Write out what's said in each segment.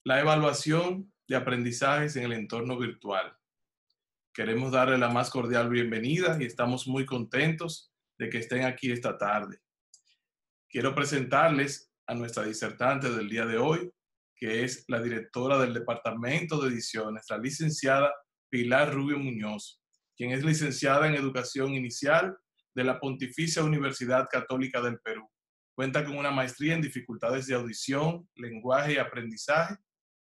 la evaluación de aprendizajes en el entorno virtual. Queremos darle la más cordial bienvenida y estamos muy contentos de que estén aquí esta tarde. Quiero presentarles a nuestra disertante del día de hoy, que es la directora del Departamento de Ediciones, la licenciada Pilar Rubio Muñoz, quien es licenciada en Educación Inicial de la Pontificia Universidad Católica del Perú. Cuenta con una maestría en dificultades de audición, lenguaje y aprendizaje,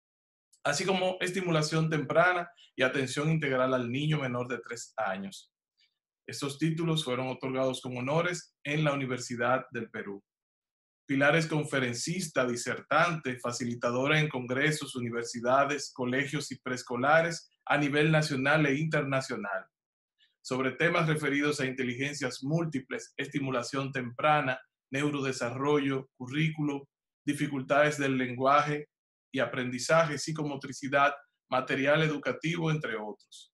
así como estimulación temprana y atención integral al niño menor de 3 años. Estos títulos fueron otorgados con honores en la Universidad del Perú. Pilar es conferencista, disertante, facilitadora en congresos, universidades, colegios y preescolares a nivel nacional e internacional, sobre temas referidos a inteligencias múltiples, estimulación temprana, neurodesarrollo, currículo, dificultades del lenguaje y aprendizaje, psicomotricidad, material educativo, entre otros.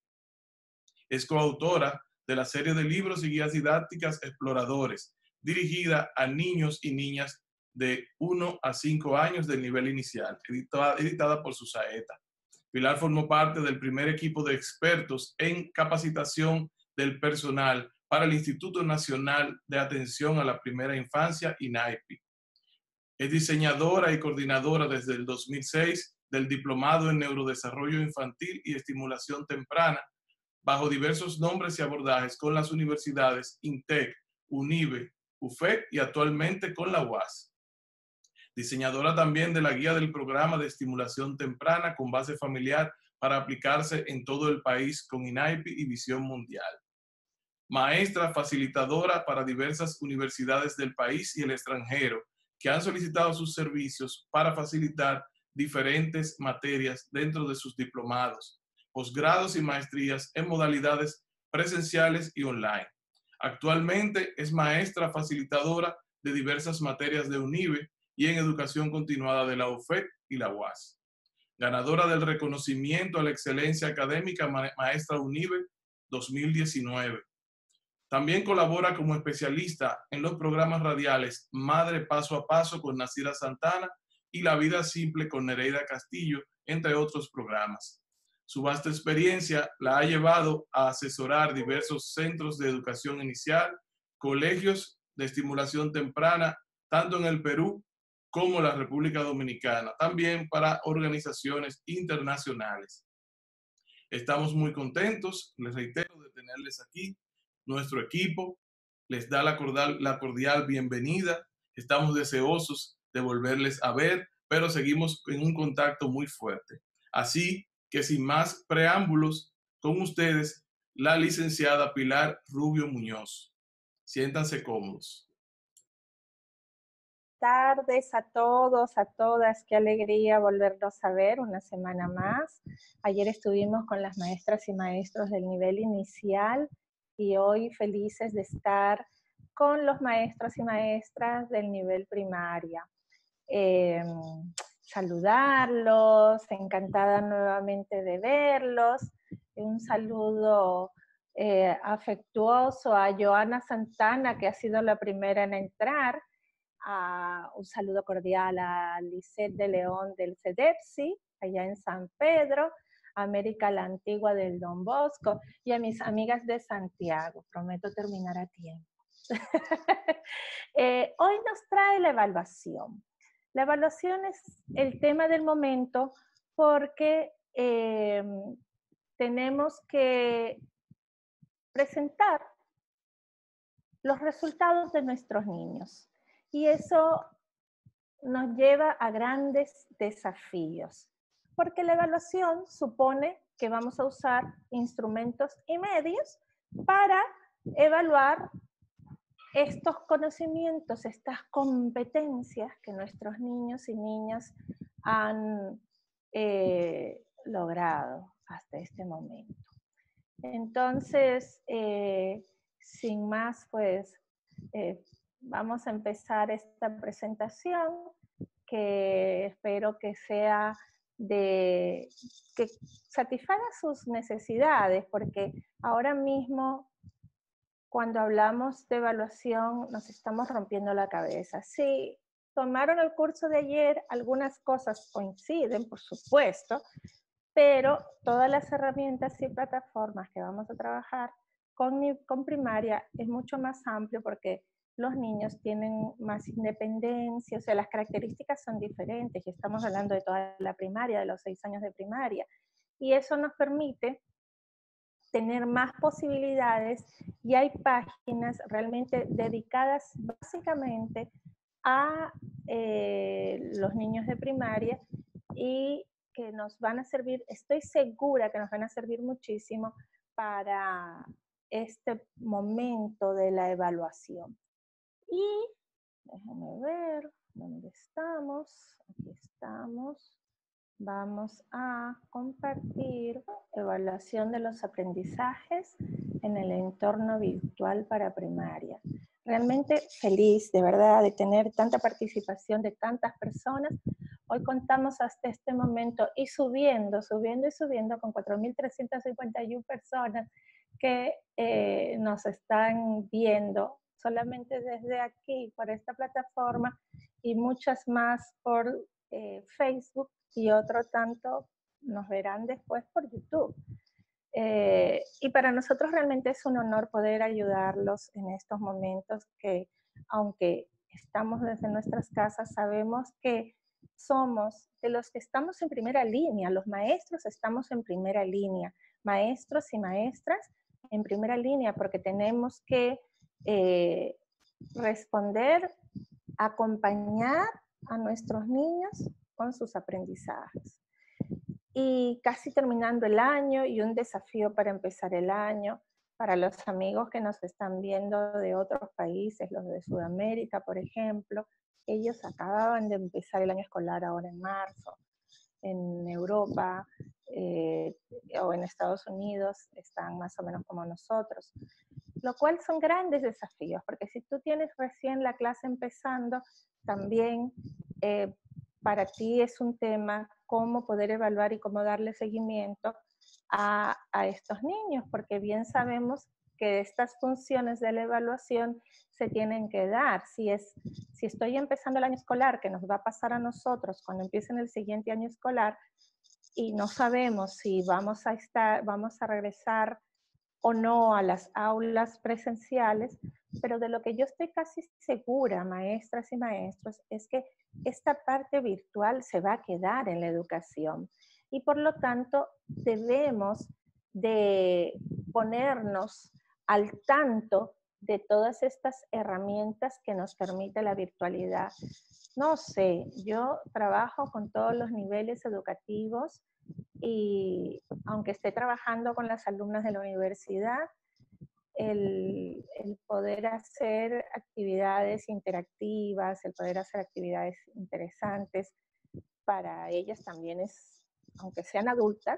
Es coautora de la serie de libros y guías didácticas Exploradores, dirigida a niños y niñas de 1 a 5 años del nivel inicial, editada por Susaeta. Pilar formó parte del primer equipo de expertos en capacitación del personal para el Instituto Nacional de Atención a la Primera Infancia, INAIPI. Es diseñadora y coordinadora desde el 2006 del Diplomado en Neurodesarrollo Infantil y Estimulación Temprana, bajo diversos nombres y abordajes con las universidades INTEC, UNIBE, UFEC y actualmente con la UAS. Diseñadora también de la guía del programa de estimulación temprana con base familiar para aplicarse en todo el país con INAIPI y Visión Mundial. Maestra facilitadora para diversas universidades del país y el extranjero que han solicitado sus servicios para facilitar diferentes materias dentro de sus diplomados, posgrados y maestrías en modalidades presenciales y online. Actualmente es maestra facilitadora de diversas materias de UNIBE y en educación continuada de la UFEC y la UAS. Ganadora del reconocimiento a la excelencia académica Maestra UNIBE 2019. También colabora como especialista en los programas radiales Madre Paso a Paso con Nacira Santana y La Vida Simple con Nereida Castillo, entre otros programas. Su vasta experiencia la ha llevado a asesorar diversos centros de educación inicial, colegios de estimulación temprana, tanto en el Perú como en la República Dominicana, también para organizaciones internacionales. Estamos muy contentos, les reitero, de tenerles aquí. Nuestro equipo les da la cordial bienvenida. Estamos deseosos de volverles a ver, pero seguimos en un contacto muy fuerte. Así que sin más preámbulos, con ustedes, la licenciada Pilar Rubio Muñoz. Siéntanse cómodos. Tardes a todos, a todas, qué alegría volvernos a ver una semana más. Ayer estuvimos con las maestras y maestros del nivel inicial y hoy felices de estar con los maestros y maestras del nivel primaria. Saludarlos, encantada nuevamente de verlos. Un saludo afectuoso a Joana Santana, que ha sido la primera en entrar. Un saludo cordial a Lisette de León del CEDEPSI, allá en San Pedro, a América la Antigua del Don Bosco y a mis amigas de Santiago. Prometo terminar a tiempo. Hoy nos trae la evaluación. La evaluación es el tema del momento porque tenemos que presentar los resultados de nuestros niños. Y eso nos lleva a grandes desafíos, porque la evaluación supone que vamos a usar instrumentos y medios para evaluar estos conocimientos, estas competencias que nuestros niños y niñas han logrado hasta este momento. Entonces, sin más, pues vamos a empezar esta presentación que espero que sea que satisfaga sus necesidades, porque ahora mismo cuando hablamos de evaluación nos estamos rompiendo la cabeza. Sí, tomaron el curso de ayer, algunas cosas coinciden, por supuesto, pero todas las herramientas y plataformas que vamos a trabajar con primaria es mucho más amplio porque los niños tienen más independencia, o sea, las características son diferentes, y estamos hablando de toda la primaria, de los 6 años de primaria, y eso nos permite tener más posibilidades, y hay páginas realmente dedicadas básicamente a los niños de primaria y que nos van a servir, estoy segura que nos van a servir muchísimo para este momento de la evaluación. Y déjenme ver dónde estamos. Aquí estamos. Vamos a compartir evaluación de los aprendizajes en el entorno virtual para primaria. Realmente feliz, de verdad, de tener tanta participación de tantas personas. Hoy contamos hasta este momento y subiendo con 4.351 personas que nos están viendo solamente desde aquí, por esta plataforma, y muchas más por Facebook, y otro tanto nos verán después por YouTube. Y para nosotros realmente es un honor poder ayudarlos en estos momentos que, aunque estamos desde nuestras casas, sabemos que somos de los que estamos en primera línea, los maestros estamos en primera línea, maestros y maestras en primera línea, porque tenemos que responder, acompañar a nuestros niños con sus aprendizajes. Y casi terminando el año, y un desafío para empezar el año, para los amigos que nos están viendo de otros países, los de Sudamérica, por ejemplo, ellos acababan de empezar el año escolar ahora en marzo. En Europa o en Estados Unidos están más o menos como nosotros, lo cual son grandes desafíos, porque si tú tienes recién la clase empezando, también para ti es un tema cómo poder evaluar y cómo darle seguimiento a estos niños, porque bien sabemos que estas funciones de la evaluación se tienen que dar. Si estoy empezando el año escolar, que nos va a pasar a nosotros cuando empiecen el siguiente año escolar, y no sabemos si vamos a regresar o no a las aulas presenciales, pero de lo que yo estoy casi segura, maestras y maestros, es que esta parte virtual se va a quedar en la educación, y por lo tanto debemos de ponernos al tanto de todas estas herramientas que nos permite la virtualidad. No sé, yo trabajo con todos los niveles educativos, y aunque esté trabajando con las alumnas de la universidad, el poder hacer actividades interactivas, el poder hacer actividades interesantes para ellas también es, aunque sean adultas,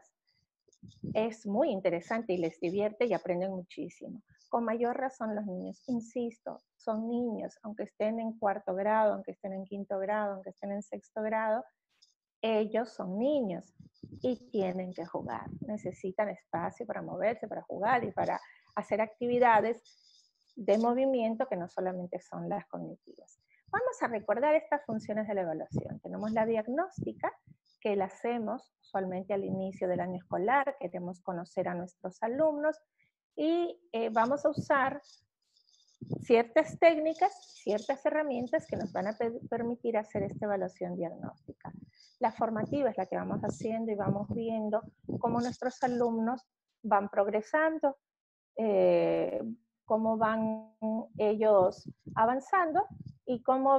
es muy interesante y les divierte y aprenden muchísimo. Con mayor razón los niños, insisto, son niños, aunque estén en 4º grado, aunque estén en 5º grado, aunque estén en 6º grado, ellos son niños y tienen que jugar. Necesitan espacio para moverse, para jugar y para hacer actividades de movimiento que no solamente son las cognitivas. Vamos a recordar estas funciones de la evaluación. Tenemos la diagnóstica, que la hacemos usualmente al inicio del año escolar, queremos conocer a nuestros alumnos, y vamos a usar ciertas técnicas, ciertas herramientas que nos van a permitir hacer esta evaluación diagnóstica. La formativa es la que vamos haciendo y vamos viendo cómo nuestros alumnos van progresando, cómo van ellos avanzando y cómo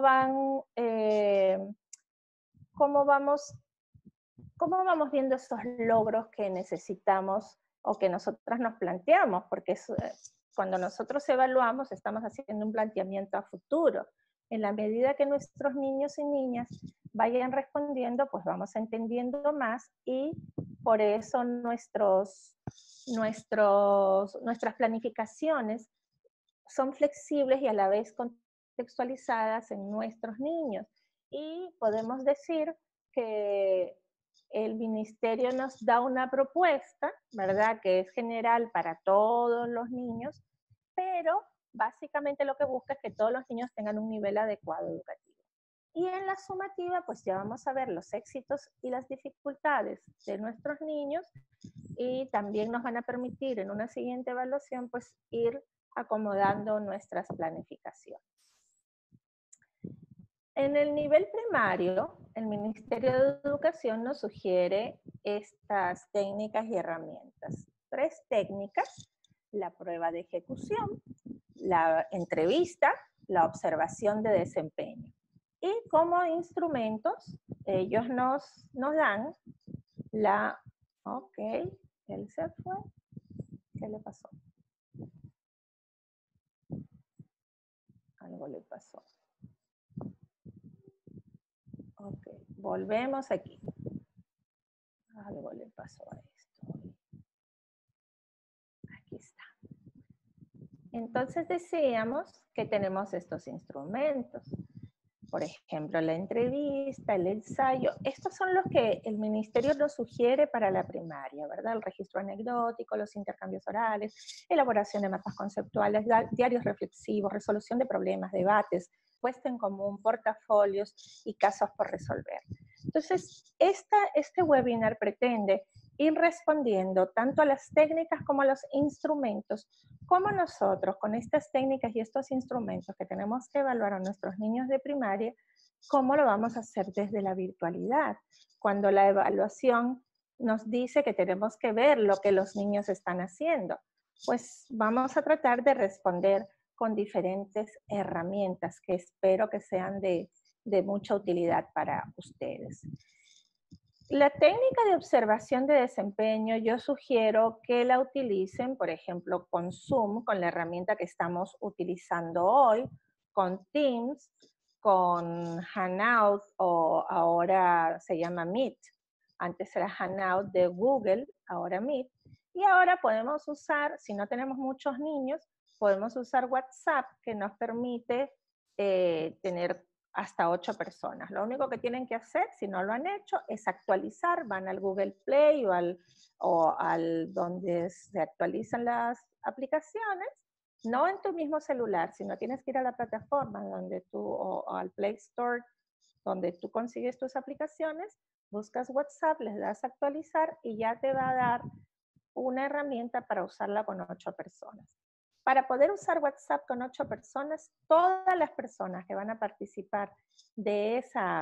vamos viendo esos logros que necesitamos o que nosotras nos planteamos, porque cuando nosotros evaluamos estamos haciendo un planteamiento a futuro. En la medida que nuestros niños y niñas vayan respondiendo, pues vamos entendiendo más, y por eso nuestras planificaciones son flexibles y a la vez contextualizadas en nuestros niños. Y podemos decir que el ministerio nos da una propuesta, ¿verdad?, que es general para todos los niños, pero básicamente lo que busca es que todos los niños tengan un nivel adecuado educativo. Y en la sumativa, pues ya vamos a ver los éxitos y las dificultades de nuestros niños y también nos van a permitir en una siguiente evaluación, pues ir acomodando nuestras planificaciones. En el nivel primario, el Ministerio de Educación nos sugiere estas técnicas y herramientas. 3 técnicas: la prueba de ejecución, la entrevista, la observación de desempeño. Y como instrumentos, ellos nos dan la... Ok, él se fue. ¿Qué le pasó? Algo le pasó. Ok, volvemos aquí. Algo le pasó a esto. Aquí está. Entonces decíamos que tenemos estos instrumentos. Por ejemplo, la entrevista, el ensayo. Estos son los que el ministerio nos sugiere para la primaria, ¿verdad? El registro anecdótico, los intercambios orales, elaboración de mapas conceptuales, diarios reflexivos, resolución de problemas, debates, puesta en común, portafolios y casos por resolver. Entonces, este webinar pretende ir respondiendo tanto a las técnicas como a los instrumentos, como nosotros con estas técnicas y estos instrumentos que tenemos que evaluar a nuestros niños de primaria, cómo lo vamos a hacer desde la virtualidad, cuando la evaluación nos dice que tenemos que ver lo que los niños están haciendo. Pues vamos a tratar de responder con diferentes herramientas que espero que sean de mucha utilidad para ustedes. La técnica de observación de desempeño yo sugiero que la utilicen, por ejemplo, con Zoom, con la herramienta que estamos utilizando hoy, con Teams, con Hangout o ahora se llama Meet. Antes era Hangout de Google, ahora Meet. Y ahora podemos usar, si no tenemos muchos niños, podemos usar WhatsApp que nos permite tener hasta 8 personas. Lo único que tienen que hacer, si no lo han hecho, es actualizar, van al Google Play o al donde se actualizan las aplicaciones, no en tu mismo celular, sino tienes que ir a la plataforma donde o al Play Store, donde tú consigues tus aplicaciones, buscas WhatsApp, les das a actualizar y ya te va a dar una herramienta para usarla con 8 personas. Para poder usar WhatsApp con 8 personas, todas las personas que van a participar de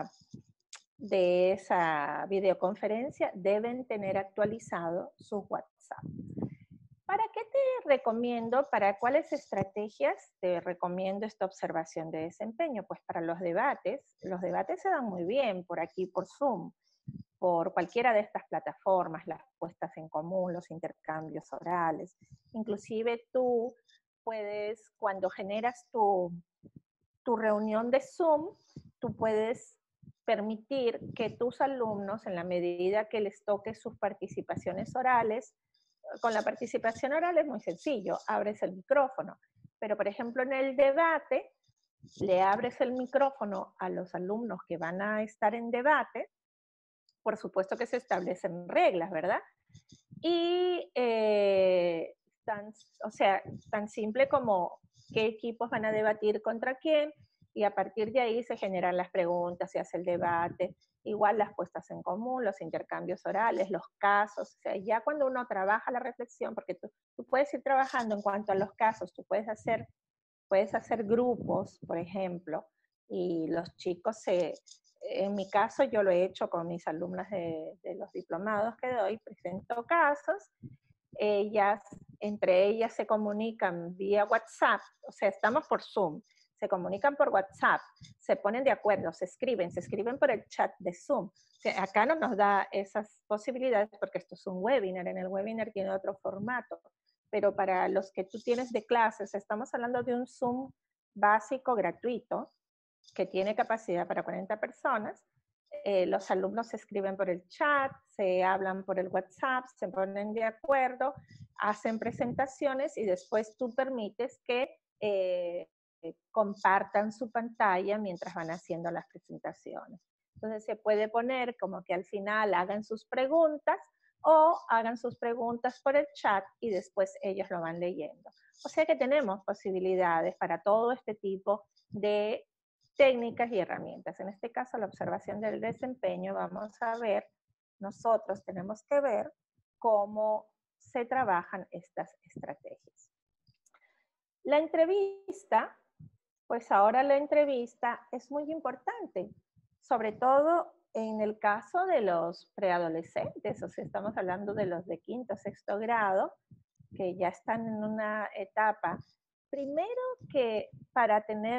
esa videoconferencia deben tener actualizado su WhatsApp. ¿Para qué te recomiendo, para cuáles estrategias te recomiendo esta observación de desempeño? Pues para los debates se dan muy bien por aquí, por Zoom, por cualquiera de estas plataformas, las puestas en común, los intercambios orales. Inclusive tú puedes, cuando generas tu reunión de Zoom, tú puedes permitir que tus alumnos, en la medida que les toque sus participaciones orales, con la participación oral es muy sencillo, abres el micrófono, pero por ejemplo en el debate, le abres el micrófono a los alumnos que van a estar en debate, por supuesto que se establecen reglas, ¿verdad? Y tan simple como qué equipos van a debatir contra quién, y a partir de ahí se generan las preguntas, se hace el debate, igual las puestas en común, los intercambios orales, los casos, o sea, ya cuando uno trabaja la reflexión, porque tú puedes ir trabajando en cuanto a los casos, tú puedes hacer grupos, por ejemplo, y los chicos en mi caso yo lo he hecho con mis alumnas de los diplomados que doy, presento casos, entre ellas se comunican vía WhatsApp, o sea, estamos por Zoom, se comunican por WhatsApp, se ponen de acuerdo, se escriben por el chat de Zoom. O sea, acá no nos da esas posibilidades porque esto es un webinar, en el webinar tiene otro formato, pero para los que tú tienes de clases, estamos hablando de un Zoom básico gratuito que tiene capacidad para 40 personas. Los alumnos se escriben por el chat, se hablan por el WhatsApp, se ponen de acuerdo, hacen presentaciones y después tú permites que compartan su pantalla mientras van haciendo las presentaciones. Entonces se puede poner como que al final hagan sus preguntas o hagan sus preguntas por el chat y después ellos lo van leyendo. O sea que tenemos posibilidades para todo este tipo de técnicas y herramientas. En este caso, la observación del desempeño, vamos a ver, nosotros tenemos que ver cómo se trabajan estas estrategias. La entrevista, pues ahora la entrevista es muy importante, sobre todo en el caso de los preadolescentes, o sea, estamos hablando de los de quinto, sexto grado, que ya están en una etapa, primero que para tener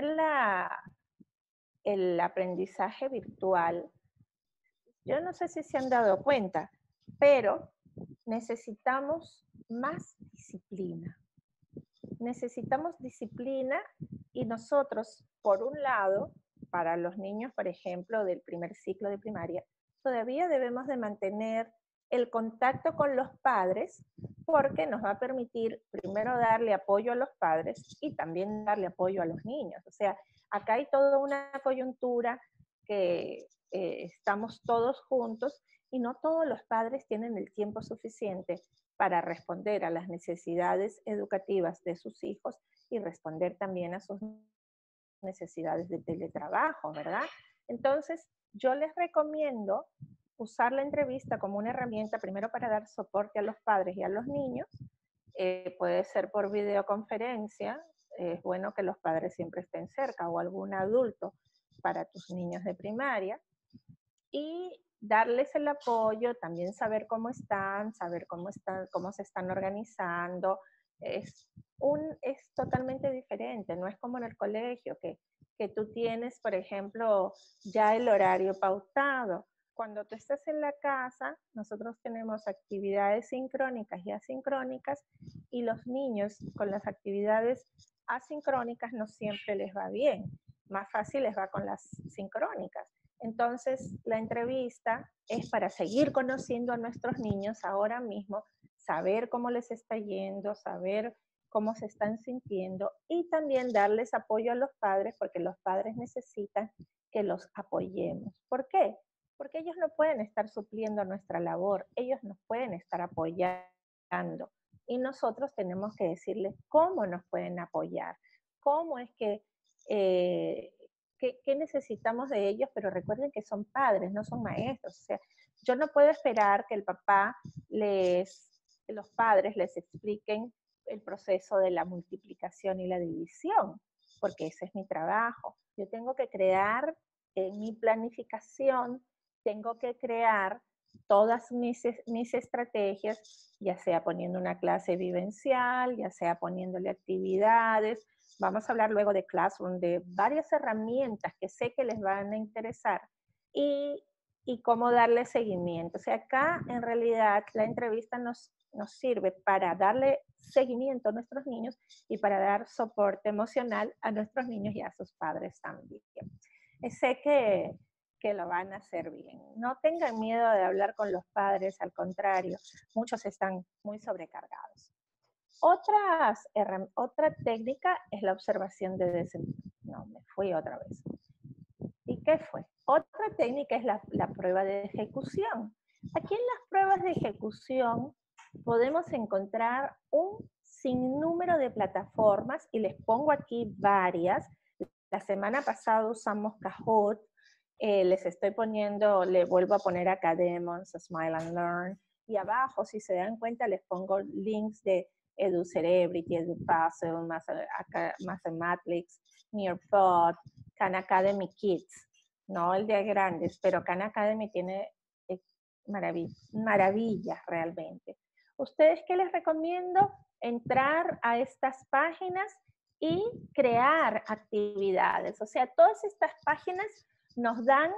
el aprendizaje virtual, yo no sé si se han dado cuenta, pero necesitamos más disciplina. Necesitamos disciplina y nosotros, por un lado, para los niños, por ejemplo, del primer ciclo de primaria, todavía debemos de mantener el contacto con los padres porque nos va a permitir primero darle apoyo a los padres y también darle apoyo a los niños. O sea, acá hay toda una coyuntura que estamos todos juntos y no todos los padres tienen el tiempo suficiente para responder a las necesidades educativas de sus hijos y responder también a sus necesidades de teletrabajo, ¿verdad? Entonces, yo les recomiendo usar la entrevista como una herramienta primero para dar soporte a los padres y a los niños. Puede ser por videoconferencia, es bueno que los padres siempre estén cerca o algún adulto para tus niños de primaria. Y darles el apoyo, también saber cómo están, cómo se están organizando. Es totalmente diferente, no es como en el colegio, que tú tienes, por ejemplo, ya el horario pautado. Cuando tú estás en la casa, nosotros tenemos actividades sincrónicas y asincrónicas, y los niños con las actividades asincrónicas no siempre les va bien. Más fácil les va con las sincrónicas. Entonces, la entrevista es para seguir conociendo a nuestros niños ahora mismo, saber cómo les está yendo, saber cómo se están sintiendo y también darles apoyo a los padres, porque los padres necesitan que los apoyemos. ¿Por qué? Porque ellos no pueden estar supliendo nuestra labor, ellos nos pueden estar apoyando y nosotros tenemos que decirles cómo nos pueden apoyar, cómo es que ¿qué necesitamos de ellos? Pero recuerden que son padres, no son maestros. O sea, yo no puedo esperar que el papá los padres les expliquen el proceso de la multiplicación y la división, porque ese es mi trabajo. Yo tengo que crear mi planificación, tengo que crear todas mis estrategias, ya sea poniendo una clase vivencial, ya sea poniéndole actividades. Vamos a hablar luego de Classroom, de varias herramientas que sé que les van a interesar y cómo darle seguimiento. O sea, acá en realidad la entrevista nos sirve para darle seguimiento a nuestros niños y para dar soporte emocional a nuestros niños y a sus padres también. Sé que lo van a hacer bien. No tengan miedo de hablar con los padres, al contrario, muchos están muy sobrecargados. Otra técnica es la observación de desempeño. No, me fui otra vez. ¿Y qué fue? Otra técnica es la prueba de ejecución. Aquí en las pruebas de ejecución podemos encontrar un sinnúmero de plataformas y les pongo aquí varias. La semana pasada usamos Kahoot, les estoy poniendo, le vuelvo a poner Academons, Smile and Learn, y abajo, si se dan cuenta, les pongo links de EduCerebrity, EduPuzzle, Mathematrix, Nearpod, Khan Academy Kids, no el de grandes, pero Khan Academy tiene maravillas realmente. ¿Ustedes qué les recomiendo? Entrar a estas páginas y crear actividades. O sea, todas estas páginas nos dan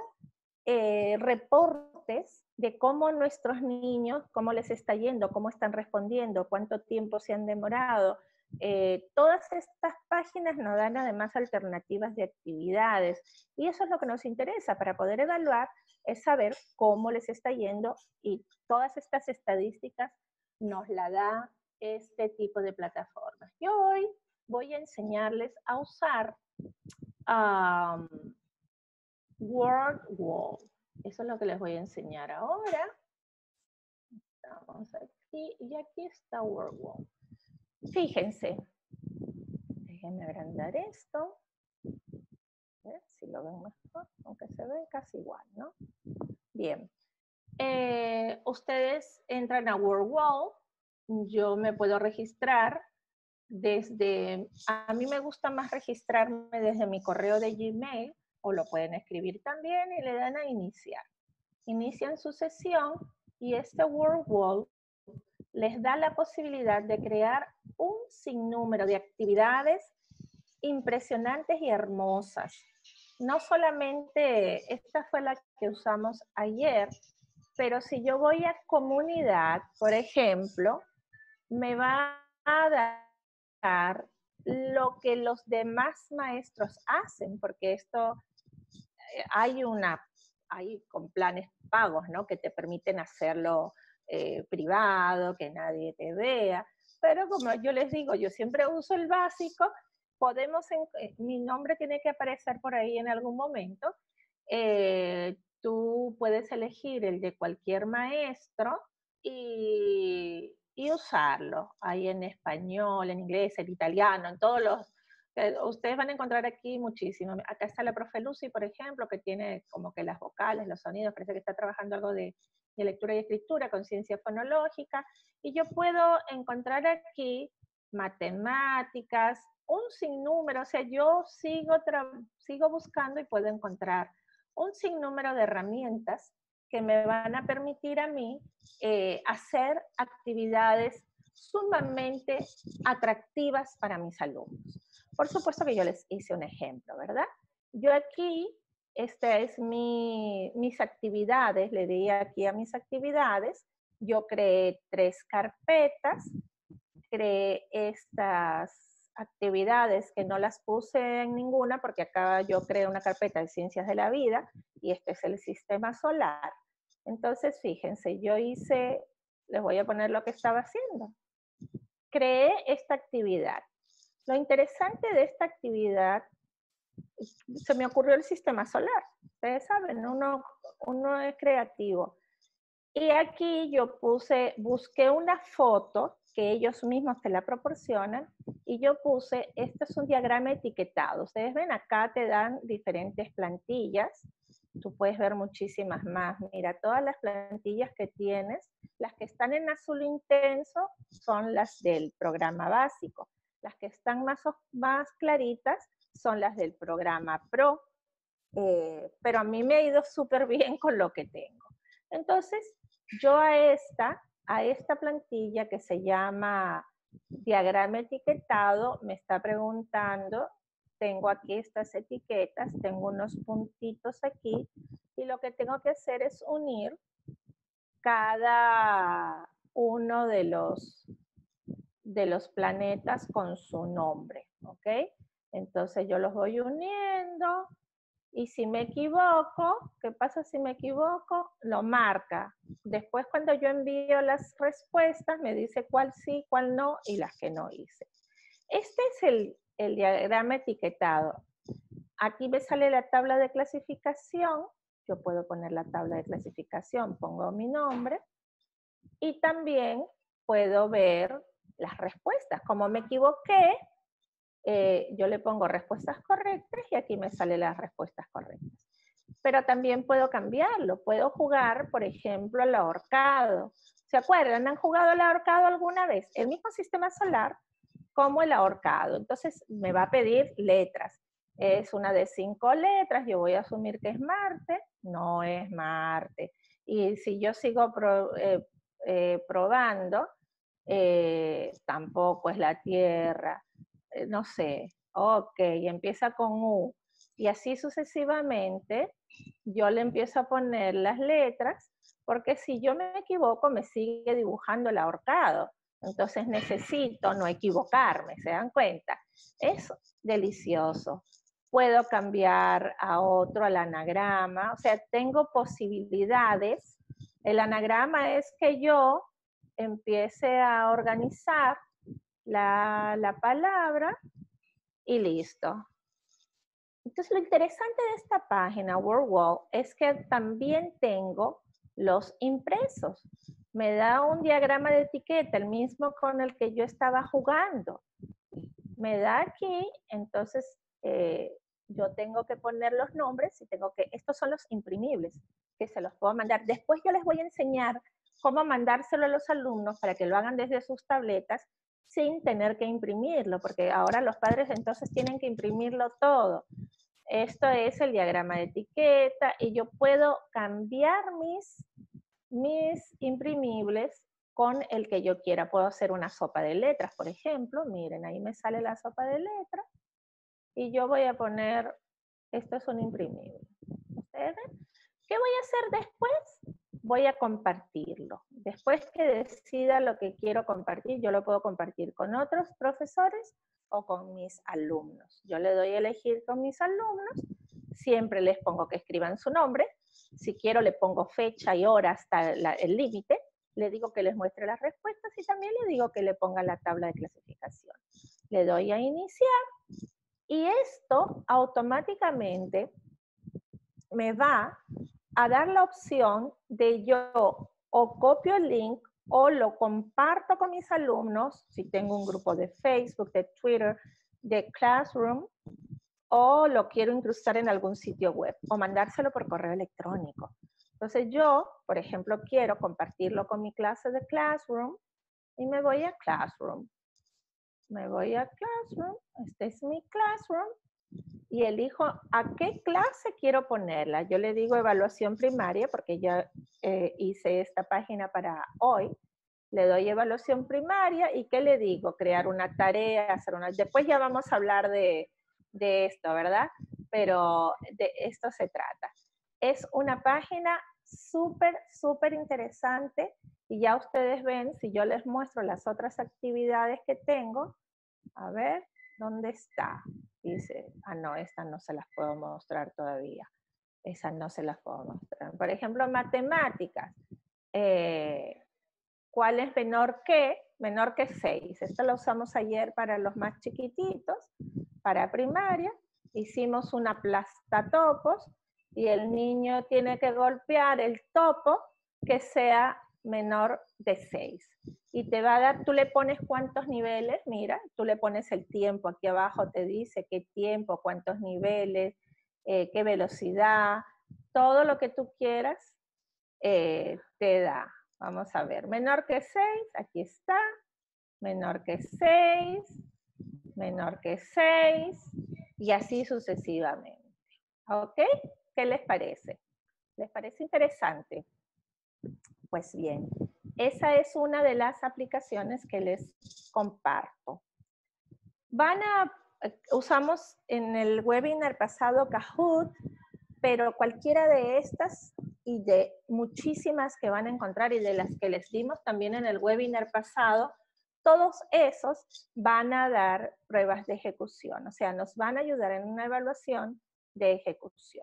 reportes de cómo nuestros niños, cómo les está yendo, cómo están respondiendo, cuánto tiempo se han demorado. Todas estas páginas nos dan además alternativas de actividades y eso es lo que nos interesa para poder evaluar, es saber cómo les está yendo y todas estas estadísticas nos la da este tipo de plataformas. Yo hoy voy a enseñarles a usar Word Wall. Eso es lo que les voy a enseñar ahora. Estamos aquí y aquí está Word Wall. Fíjense, déjenme agrandar esto. Si lo ven mejor, aunque se ve casi igual, ¿no? Bien. Ustedes entran a WordWall, yo me puedo registrar a mí me gusta más registrarme desde mi correo de Gmail, o lo pueden escribir también y le dan a iniciar. Inician su sesión y este WordWall les da la posibilidad de crear un sinnúmero de actividades impresionantes y hermosas. No solamente esta fue la que usamos ayer, pero si yo voy a comunidad, por ejemplo, me va a dar lo que los demás maestros hacen, porque esto hay con planes pagos, ¿no? Que te permiten hacerlo privado, que nadie te vea, pero como yo les digo, yo siempre uso el básico, mi nombre tiene que aparecer por ahí en algún momento, tú puedes elegir el de cualquier maestro y usarlo ahí en español, en inglés, en italiano, en todos los ustedes van a encontrar aquí muchísimo. Acá está la profe Lucy, por ejemplo, que tiene como que las vocales, los sonidos, parece que está trabajando algo de lectura y escritura, conciencia fonológica, y yo puedo encontrar aquí matemáticas, un sinnúmero, o sea, yo sigo buscando y puedo encontrar un sinnúmero de herramientas que me van a permitir a mí hacer actividades sumamente atractivas para mis alumnos. Por supuesto que yo les hice un ejemplo, ¿verdad? Yo aquí, esta es mis actividades, le di aquí a mis actividades, yo creé 3 carpetas, creé estas actividades que no las puse en ninguna porque acá yo creé una carpeta de ciencias de la vida y este es el sistema solar. Entonces, fíjense, les voy a poner lo que estaba haciendo. Creé esta actividad. Lo interesante de esta actividad, se me ocurrió el sistema solar. Ustedes saben, uno es creativo. Y aquí yo busqué una foto que ellos mismos te la proporcionan y yo puse, este es un diagrama etiquetado. Ustedes ven, acá te dan diferentes plantillas. Tú puedes ver muchísimas más. Mira, todas las plantillas que tienes, las que están en azul intenso son las del programa básico. Las que están más claritas son las del programa Pro. Pero a mí me ha ido súper bien con lo que tengo. Entonces, yo a esta plantilla que se llama diagrama etiquetado, me está preguntando, tengo aquí estas etiquetas, tengo unos puntitos aquí, y lo que tengo que hacer es unir cada uno de los planetas con su nombre, ¿ok? Entonces yo los voy uniendo, y si me equivoco, ¿qué pasa si me equivoco? Lo marca. Después cuando yo envío las respuestas, me dice cuál sí, cuál no y las que no hice. Este es el diagrama etiquetado. Aquí me sale la tabla de clasificación. Yo puedo poner la tabla de clasificación, pongo mi nombre. Y también puedo ver las respuestas. Como me equivoqué, yo le pongo respuestas correctas y aquí me salen las respuestas correctas. Pero también puedo cambiarlo, puedo jugar, por ejemplo, al ahorcado. ¿Se acuerdan? ¿Han jugado al ahorcado alguna vez? El mismo sistema solar como el ahorcado. Entonces me va a pedir letras. Es una de 5 letras, yo voy a asumir que es Marte, no es Marte. Y si yo sigo probando, tampoco es la Tierra. No sé, ok, empieza con U. Y así sucesivamente, yo le empiezo a poner las letras, porque si yo me equivoco, me sigue dibujando el ahorcado. Entonces necesito no equivocarme, ¿se dan cuenta? Es delicioso. Puedo cambiar a otro, al anagrama, o sea, tengo posibilidades. El anagrama es que yo empiece a organizar la palabra y listo. Entonces, lo interesante de esta página, WordWall, es que también tengo los impresos. Me da un diagrama de etiqueta, el mismo con el que yo estaba jugando. Me da aquí, entonces, yo tengo que poner los nombres y estos son los imprimibles, que se los puedo mandar. Después yo les voy a enseñar cómo mandárselo a los alumnos para que lo hagan desde sus tabletas sin tener que imprimirlo, porque ahora los padres entonces tienen que imprimirlo todo. Esto es el diagrama de etiqueta y yo puedo cambiar mis imprimibles con el que yo quiera. Puedo hacer una sopa de letras, por ejemplo. Miren, ahí me sale la sopa de letras. Y yo voy a poner, esto es un imprimible. ¿Ustedes ven? ¿Qué voy a hacer después? Voy a compartirlo. Después que decida lo que quiero compartir, yo lo puedo compartir con otros profesores o con mis alumnos. Yo le doy a elegir con mis alumnos. Siempre les pongo que escriban su nombre. Si quiero le pongo fecha y hora hasta el límite. Le digo que les muestre las respuestas y también le digo que le ponga la tabla de clasificación. Le doy a iniciar y esto automáticamente me va a dar la opción de yo o copio el link o lo comparto con mis alumnos, si tengo un grupo de Facebook, de Twitter, de Classroom, o lo quiero incrustar en algún sitio web o mandárselo por correo electrónico. Entonces yo, por ejemplo, quiero compartirlo con mi clase de Classroom y me voy a Classroom. Me voy a Classroom, este es mi Classroom, y elijo a qué clase quiero ponerla. Yo le digo evaluación primaria porque ya hice esta página para hoy. Le doy evaluación primaria y ¿qué le digo? Crear una tarea, hacer una... Después ya vamos a hablar de esto, ¿verdad? Pero de esto se trata. Es una página súper, súper interesante y ya ustedes ven, si yo les muestro las otras actividades que tengo, a ver, ¿dónde está? Dice, no, esta no se las puedo mostrar todavía. Esas no se las puedo mostrar. Por ejemplo, matemáticas. ¿Cuál es menor que? Menor que 6. Esto lo usamos ayer para los más chiquititos, para primaria. Hicimos una aplastatopos y el niño tiene que golpear el topo que sea menor de 6. Y te va a dar, tú le pones cuántos niveles, mira, tú le pones el tiempo, aquí abajo te dice qué tiempo, cuántos niveles, qué velocidad, todo lo que tú quieras te da. Vamos a ver, menor que 6, aquí está, menor que 6, menor que 6, y así sucesivamente. ¿Ok? ¿Qué les parece? ¿Les parece interesante? Pues bien, esa es una de las aplicaciones que les comparto. Usamos en el webinar pasado Kahoot, pero cualquiera de estas y de muchísimas que van a encontrar y de las que les dimos también en el webinar pasado, todos esos van a dar pruebas de ejecución, o sea, nos van a ayudar en una evaluación de ejecución.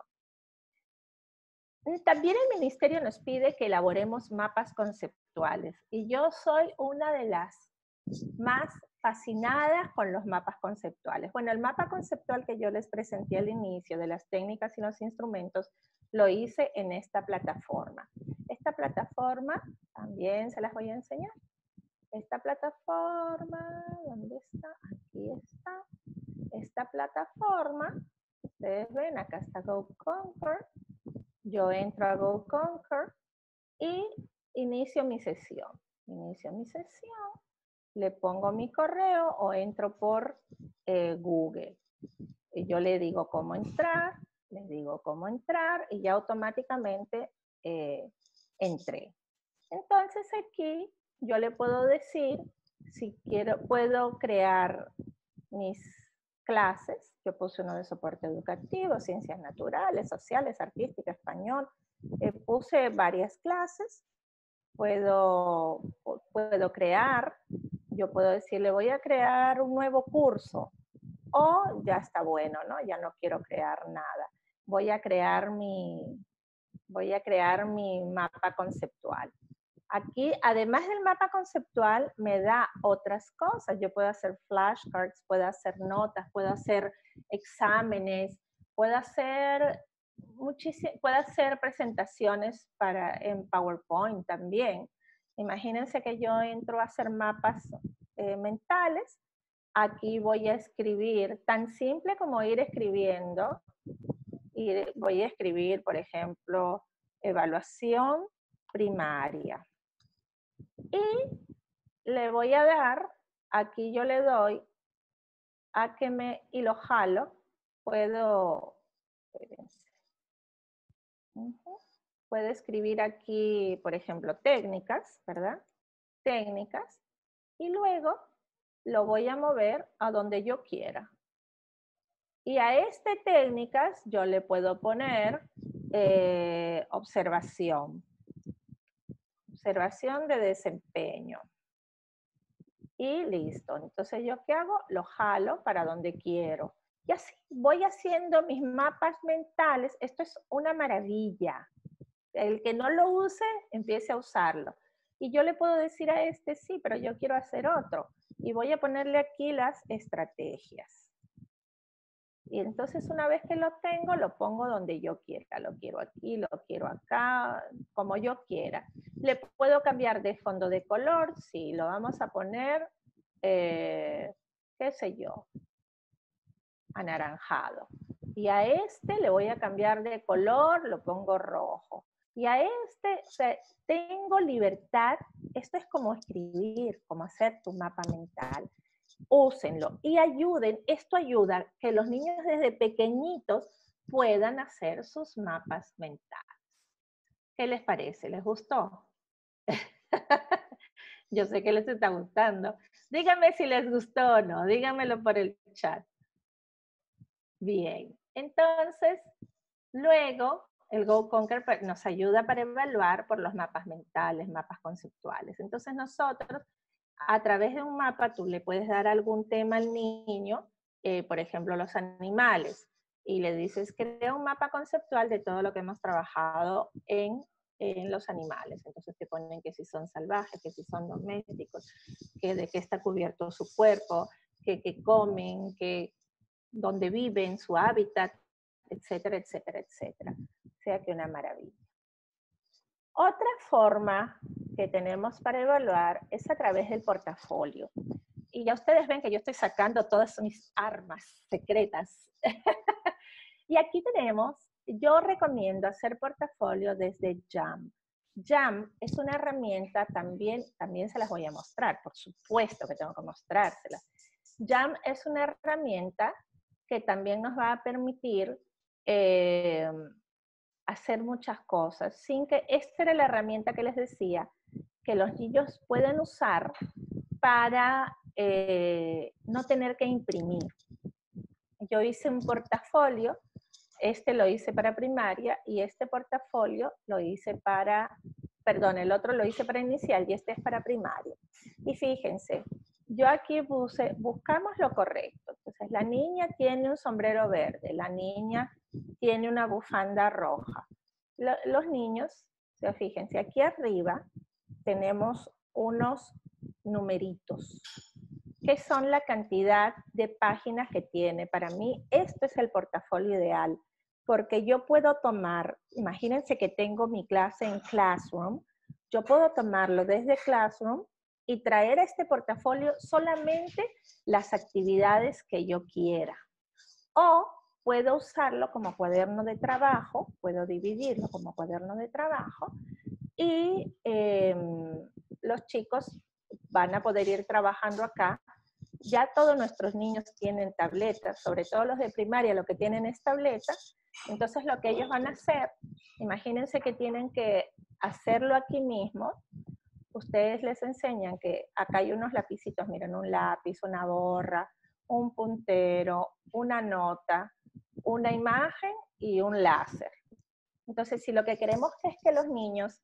También el ministerio nos pide que elaboremos mapas conceptuales y yo soy una de las más fascinadas con los mapas conceptuales. Bueno, el mapa conceptual que yo les presenté al inicio de las técnicas y los instrumentos lo hice en esta plataforma. Esta plataforma también se las voy a enseñar. Esta plataforma, ¿dónde está? Aquí está. Esta plataforma, ustedes ven, acá está GoConquer. Yo entro a GoConquer y inicio mi sesión. Inicio mi sesión, le pongo mi correo o entro por Google. Y yo le digo cómo entrar, y ya automáticamente entré. Entonces aquí yo le puedo decir, si quiero, puedo crear mis clases. Yo puse uno de soporte educativo, ciencias naturales, sociales, artística, español. Puse varias clases. Puedo crear, yo puedo decirle voy a crear un nuevo curso o ya está bueno, ¿no? Ya no quiero crear nada. Voy a crear mi mapa conceptual. Aquí, además del mapa conceptual, me da otras cosas. Yo puedo hacer flashcards, puedo hacer notas, puedo hacer exámenes, puedo hacer presentaciones en PowerPoint también. Imagínense que yo entro a hacer mapas mentales. aquí voy a escribir, tan simple como ir escribiendo, y voy a escribir, por ejemplo, evaluación primaria. Y le voy a dar, aquí yo le doy a que y lo jalo, puedo, puedo escribir aquí, por ejemplo, técnicas, ¿verdad? Técnicas, y luego lo voy a mover a donde yo quiera. Y a este técnicas yo le puedo poner observación. Observación de desempeño. Y listo. Entonces, ¿yo qué hago? Lo jalo para donde quiero. Y así voy haciendo mis mapas mentales. Esto es una maravilla. El que no lo use, empiece a usarlo. Y yo le puedo decir a este, sí, pero yo quiero hacer otro. Y voy a ponerle aquí las estrategias. Y entonces una vez que lo tengo, lo pongo donde yo quiera. Lo quiero aquí, lo quiero acá, como yo quiera. Le puedo cambiar de fondo de color, sí, lo vamos a poner, qué sé yo, anaranjado. Y a este le voy a cambiar de color, lo pongo rojo. Y a este, o sea, tengo libertad. Esto es como escribir, como hacer tu mapa mental. Úsenlo y ayuden, esto ayuda a que los niños desde pequeñitos puedan hacer sus mapas mentales. ¿Qué les parece? ¿Les gustó? Yo sé que les está gustando. Díganme si les gustó o no, díganmelo por el chat. Bien, entonces, luego el Go Conquer nos ayuda para evaluar por los mapas mentales, mapas conceptuales. Entonces nosotros, a través de un mapa, tú le puedes dar algún tema al niño, por ejemplo, los animales, y le dices, crea un mapa conceptual de todo lo que hemos trabajado en los animales. Entonces te ponen que si son salvajes, que si son domésticos, que de qué está cubierto su cuerpo, que comen, que dónde viven, su hábitat, etcétera, etcétera, etcétera. O sea que una maravilla. Otra forma que tenemos para evaluar es a través del portafolio. Y ya ustedes ven que yo estoy sacando todas mis armas secretas. Y aquí tenemos, yo recomiendo hacer portafolio desde Jam. Jam es una herramienta, también se las voy a mostrar, por supuesto que tengo que mostrárselas. Jam es una herramienta que también nos va a permitir hacer muchas cosas, sin que, esta era la herramienta que les decía, que los niños pueden usar para no tener que imprimir. Yo hice un portafolio, este lo hice para primaria y este portafolio lo hice para, perdón, el otro lo hice para inicial y este es para primaria. Y fíjense, yo aquí buscamos lo correcto. Entonces, la niña tiene un sombrero verde, la niña tiene una bufanda roja. Los niños, o sea, fíjense, aquí arriba tenemos unos numeritos, que son la cantidad de páginas que tiene. Para mí, esto es el portafolio ideal, porque yo puedo tomar, imagínense que tengo mi clase en Classroom, yo puedo tomarlo desde Classroom y traer a este portafolio solamente las actividades que yo quiera. O puedo usarlo como cuaderno de trabajo, puedo dividirlo como cuaderno de trabajo y los chicos van a poder ir trabajando acá. Ya todos nuestros niños tienen tabletas, sobre todo los de primaria, lo que tienen es tabletas. Entonces lo que ellos van a hacer, imagínense que tienen que hacerlo aquí mismo. Ustedes les enseñan que acá hay unos lapicitos, miren, un lápiz, una borra, un puntero, una nota, una imagen y un láser. Entonces, si lo que queremos es que los niños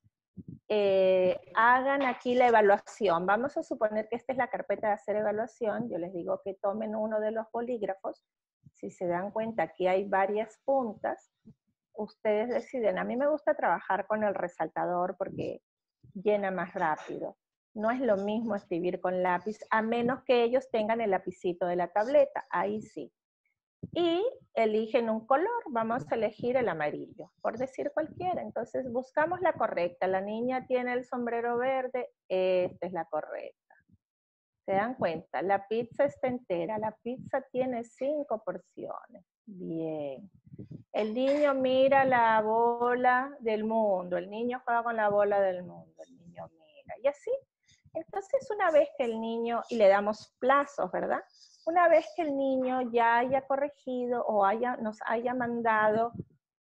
hagan aquí la evaluación, vamos a suponer que esta es la carpeta de hacer evaluación, yo les digo que tomen uno de los bolígrafos, si se dan cuenta aquí hay varias puntas, ustedes deciden, a mí me gusta trabajar con el resaltador porque llena más rápido. No es lo mismo escribir con lápiz, a menos que ellos tengan el lapicito de la tableta, ahí sí. Y eligen un color, vamos a elegir el amarillo, por decir cualquiera. Entonces buscamos la correcta. La niña tiene el sombrero verde, esta es la correcta. ¿Se dan cuenta? La pizza está entera. La pizza tiene 5 porciones. Bien. El niño mira la bola del mundo. El niño juega con la bola del mundo. El niño mira. Y así. Entonces, una vez que el niño, y le damos plazos, ¿verdad? Una vez que el niño ya haya corregido o nos haya mandado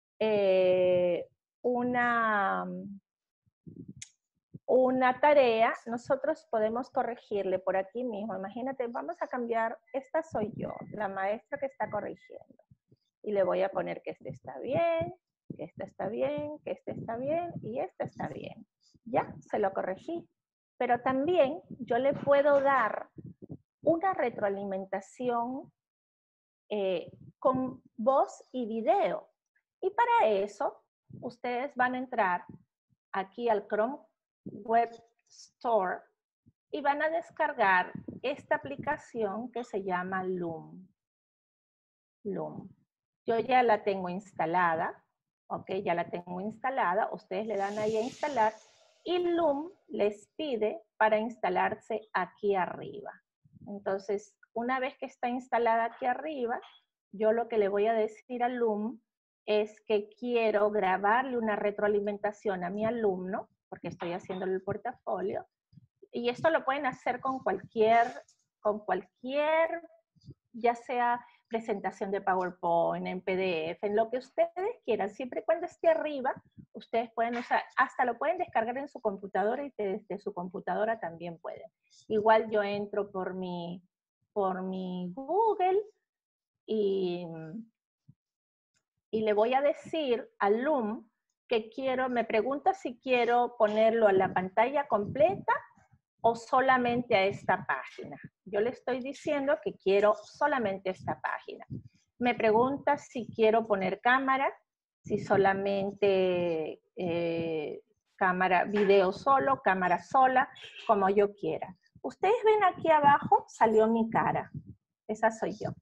una tarea, nosotros podemos corregirle por aquí mismo. Imagínate, vamos a cambiar, esta soy yo, la maestra que está corrigiendo. Y le voy a poner que este está bien, que este está bien, que este está bien y este está bien. Ya, se lo corregí. Pero también yo le puedo dar una retroalimentación con voz y video. Y para eso, ustedes van a entrar aquí al Chrome Web Store y van a descargar esta aplicación que se llama Loom. Loom. Yo ya la tengo instalada, ok, ya la tengo instalada. Ustedes le dan ahí a instalar y Loom les pide para instalarse aquí arriba. Entonces, una vez que está instalada aquí arriba, yo lo que le voy a decir a Loom es que quiero grabarle una retroalimentación a mi alumno, porque estoy haciéndole el portafolio, y esto lo pueden hacer con cualquier, ya sea presentación de PowerPoint, en PDF, en lo que ustedes quieran, siempre y cuando esté arriba, ustedes pueden usar, hasta lo pueden descargar en su computadora y desde su computadora también pueden. Igual yo entro por mi Google y le voy a decir al Loom que me pregunta si quiero ponerlo a la pantalla completa o solamente a esta página. Yo le estoy diciendo que quiero solamente esta página. Me pregunta si quiero poner cámara, si solamente cámara, video solo, cámara sola, como yo quiera. Ustedes ven aquí abajo, salió mi cara. Esa soy yo.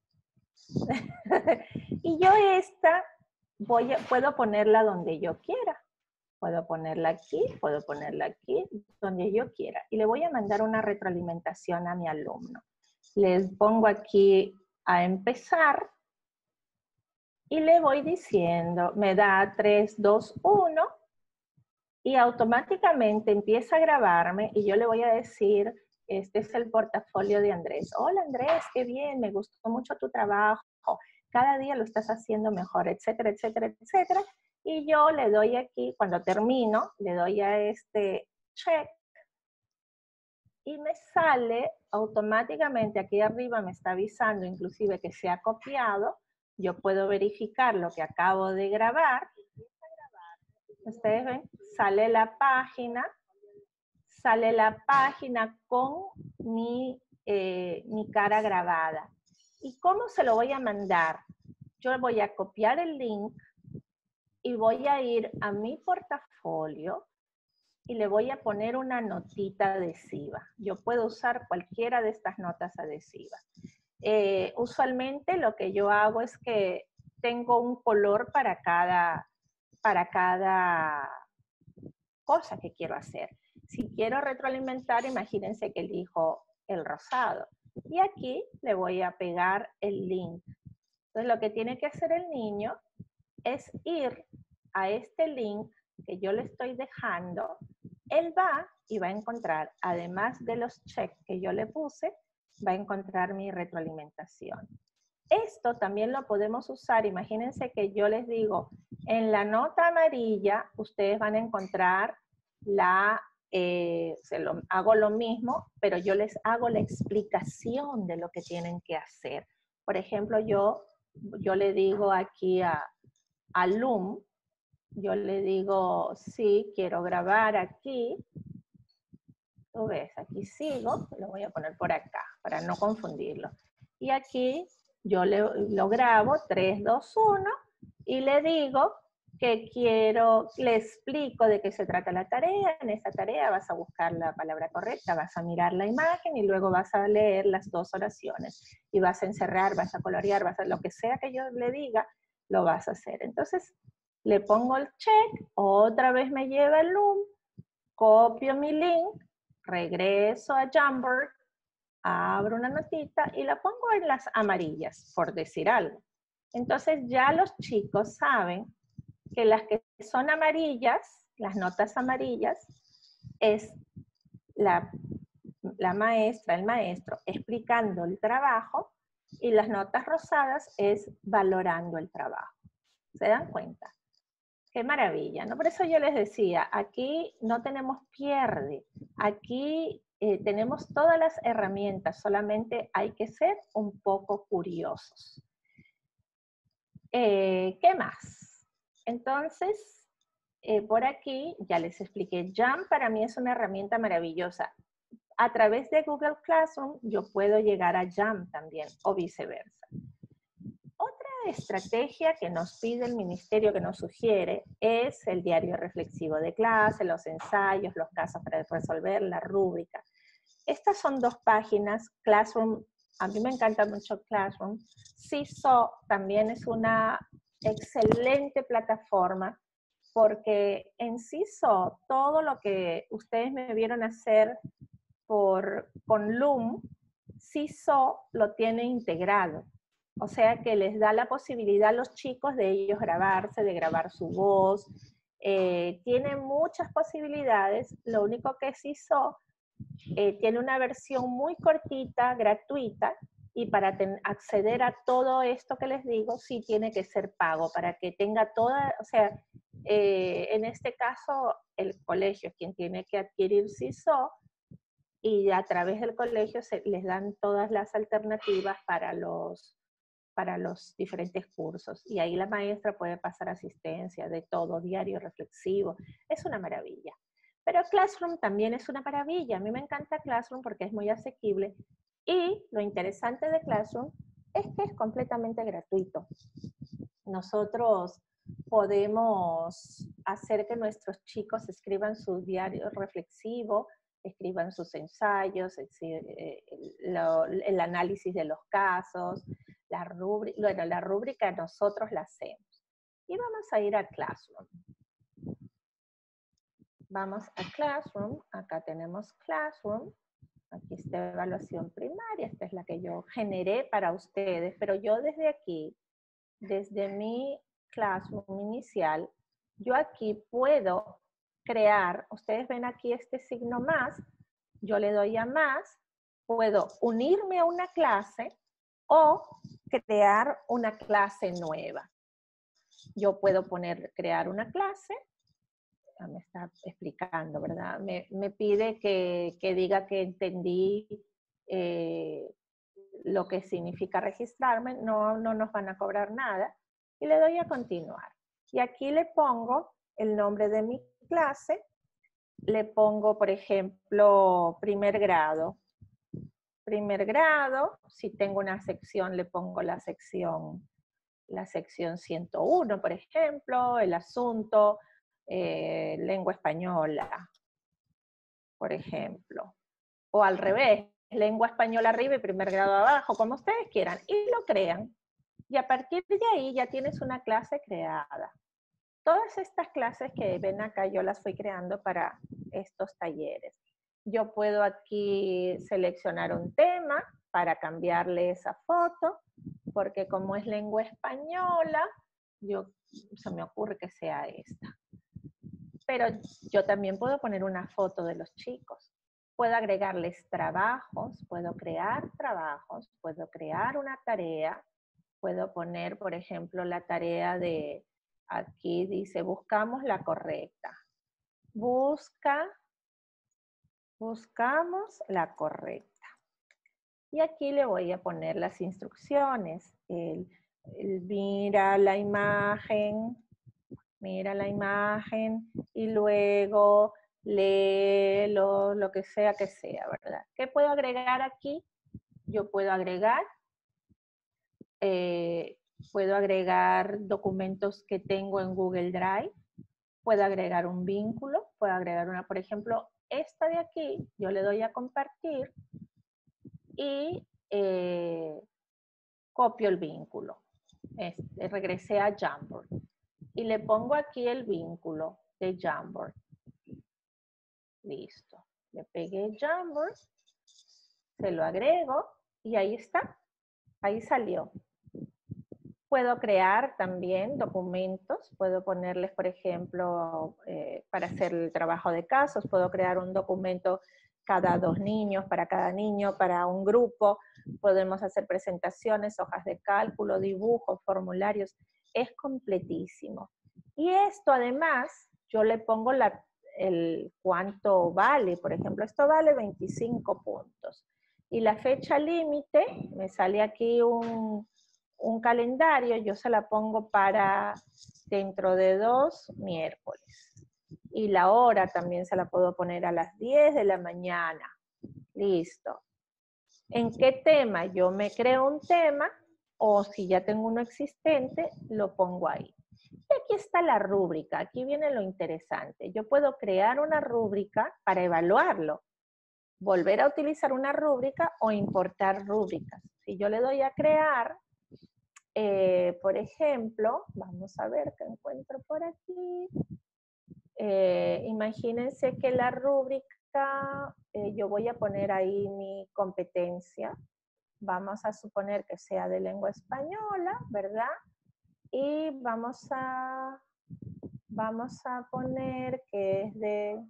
Y yo esta puedo ponerla donde yo quiera. Puedo ponerla aquí, donde yo quiera. Y le voy a mandar una retroalimentación a mi alumno. Les pongo aquí a empezar y le voy diciendo, me da 3, 2, 1 y automáticamente empieza a grabarme y yo le voy a decir, este es el portafolio de Andrés. Hola Andrés, qué bien, me gustó mucho tu trabajo. Cada día lo estás haciendo mejor, etcétera, etcétera, etcétera. Y yo le doy aquí, cuando termino, le doy a este check y me sale automáticamente, aquí arriba me está avisando inclusive que se ha copiado. Yo puedo verificar lo que acabo de grabar. Ustedes ven, sale la página con mi cara grabada. ¿Y cómo se lo voy a mandar? Yo voy a copiar el link y voy a ir a mi portafolio y le voy a poner una notita adhesiva. Yo puedo usar cualquiera de estas notas adhesivas. Usualmente lo que yo hago es que tengo un color para cada cosa que quiero hacer. Si quiero retroalimentar, imagínense que elijo el rosado. Y aquí le voy a pegar el link. Entonces lo que tiene que hacer el niño es ir a este link que yo le estoy dejando. Él va y va a encontrar, además de los checks que yo le puse, va a encontrar mi retroalimentación. Esto también lo podemos usar, imagínense que yo les digo, en la nota amarilla ustedes van a encontrar hago lo mismo, pero yo les hago la explicación de lo que tienen que hacer. Por ejemplo, yo le digo aquí a Loom, yo le digo, sí, quiero grabar aquí. Tú ves, aquí sigo, lo voy a poner por acá para no confundirlo. Y aquí yo lo grabo, 3, 2, 1, y le digo que le explico de qué se trata la tarea. En esta tarea vas a buscar la palabra correcta, vas a mirar la imagen y luego vas a leer las 2 oraciones. Y vas a encerrar, vas a colorear, lo que sea que yo le diga, lo vas a hacer. Entonces, le pongo el check, otra vez me lleva el Loom, copio mi link, regreso a Jamboard abro una notita y la pongo en las amarillas, por decir algo. Entonces ya los chicos saben que las que son amarillas, las notas amarillas, es la maestra, el maestro, explicando el trabajo, y las notas rosadas es valorando el trabajo. ¿Se dan cuenta? Qué maravilla, ¿no? Por eso yo les decía, aquí no tenemos pierde, aquí tenemos todas las herramientas, solamente hay que ser un poco curiosos. ¿Qué más? Entonces, por aquí ya les expliqué, Jam para mí es una herramienta maravillosa. A través de Google Classroom yo puedo llegar a Jam también, o viceversa. Otra estrategia que nos pide el ministerio, que nos sugiere, es el diario reflexivo de clase, los ensayos, los casos para resolver, la rúbrica. Estas son 2 páginas. Classroom, a mí me encanta mucho Classroom. Seesaw también es una excelente plataforma, porque en Seesaw todo lo que ustedes me vieron hacer con Loom, Seesaw lo tiene integrado. O sea que les da la posibilidad a los chicos de ellos grabarse, de grabar su voz. Tiene muchas posibilidades. Lo único que Seesaw tiene una versión muy cortita, gratuita, y para acceder a todo esto que les digo, sí tiene que ser pago, para que tenga toda, o sea, en este caso, el colegio es quien tiene que adquirir Seesaw, y a través del colegio les dan todas las alternativas para los diferentes cursos. Y ahí la maestra puede pasar asistencia de todo, diario reflexivo. Es una maravilla. Pero Classroom también es una maravilla. A mí me encanta Classroom porque es muy asequible. Y lo interesante de Classroom es que es completamente gratuito. Nosotros podemos hacer que nuestros chicos escriban su diario reflexivo, escriban sus ensayos, el análisis de los casos, la rúbrica nosotros la hacemos. Y vamos a ir a Classroom. Vamos a Classroom, acá tenemos Classroom, aquí está evaluación primaria, esta es la que yo generé para ustedes, pero yo desde aquí, desde mi Classroom inicial, yo aquí puedo crear, ustedes ven aquí este signo más, yo le doy a más, puedo unirme a una clase o crear una clase nueva. Yo puedo crear una clase, me está explicando, ¿verdad? Me pide que diga que entendí lo que significa registrarme, no nos van a cobrar nada, y le doy a continuar. Y aquí le pongo el nombre de mi clase, le pongo, por ejemplo, primer grado. Primer grado, si tengo una sección, le pongo la sección 101, por ejemplo, el asunto, lengua española, por ejemplo. O al revés, lengua española arriba y primer grado abajo, como ustedes quieran, y lo crean. Y a partir de ahí ya tienes una clase creada. Todas estas clases que ven acá yo las fui creando para estos talleres. Yo puedo aquí seleccionar un tema para cambiarle esa foto, porque como es lengua española, se me ocurre que sea esta. Pero yo también puedo poner una foto de los chicos. Puedo agregarles trabajos, puedo crear trabajos, puedo crear una tarea, puedo poner, por ejemplo, la tarea de, aquí dice, buscamos la correcta. Buscamos la correcta. Y aquí le voy a poner las instrucciones. Mira la imagen y luego lee lo que sea, ¿verdad? ¿Qué puedo agregar aquí? Yo puedo agregar documentos que tengo en Google Drive, puedo agregar un vínculo, puedo agregar por ejemplo, esta de aquí, yo le doy a compartir y copio el vínculo. Regresé a Jamboard y le pongo aquí el vínculo de Jamboard. Listo. Le pegué Jamboard, se lo agrego y ahí está, ahí salió. Puedo crear también documentos, puedo ponerles, por ejemplo, para hacer el trabajo de casos, puedo crear un documento cada 2 niños, para cada niño, para un grupo, podemos hacer presentaciones, hojas de cálculo, dibujos, formularios, es completísimo. Y esto además, yo le pongo el cuánto vale, por ejemplo, esto vale 25 puntos. Y la fecha límite, me sale aquí un calendario, yo se la pongo para dentro de 2 miércoles. Y la hora también se la puedo poner a las 10 de la mañana. Listo. ¿En qué tema? Yo me creo un tema, o si ya tengo uno existente, lo pongo ahí. Y aquí está la rúbrica, aquí viene lo interesante. Yo puedo crear una rúbrica para evaluarlo, volver a utilizar una rúbrica o importar rúbricas. Si yo le doy a crear, por ejemplo, vamos a ver qué encuentro por aquí. Imagínense que la rúbrica, yo voy a poner ahí mi competencia. Vamos a suponer que sea de lengua española, ¿verdad? Y vamos a poner que es de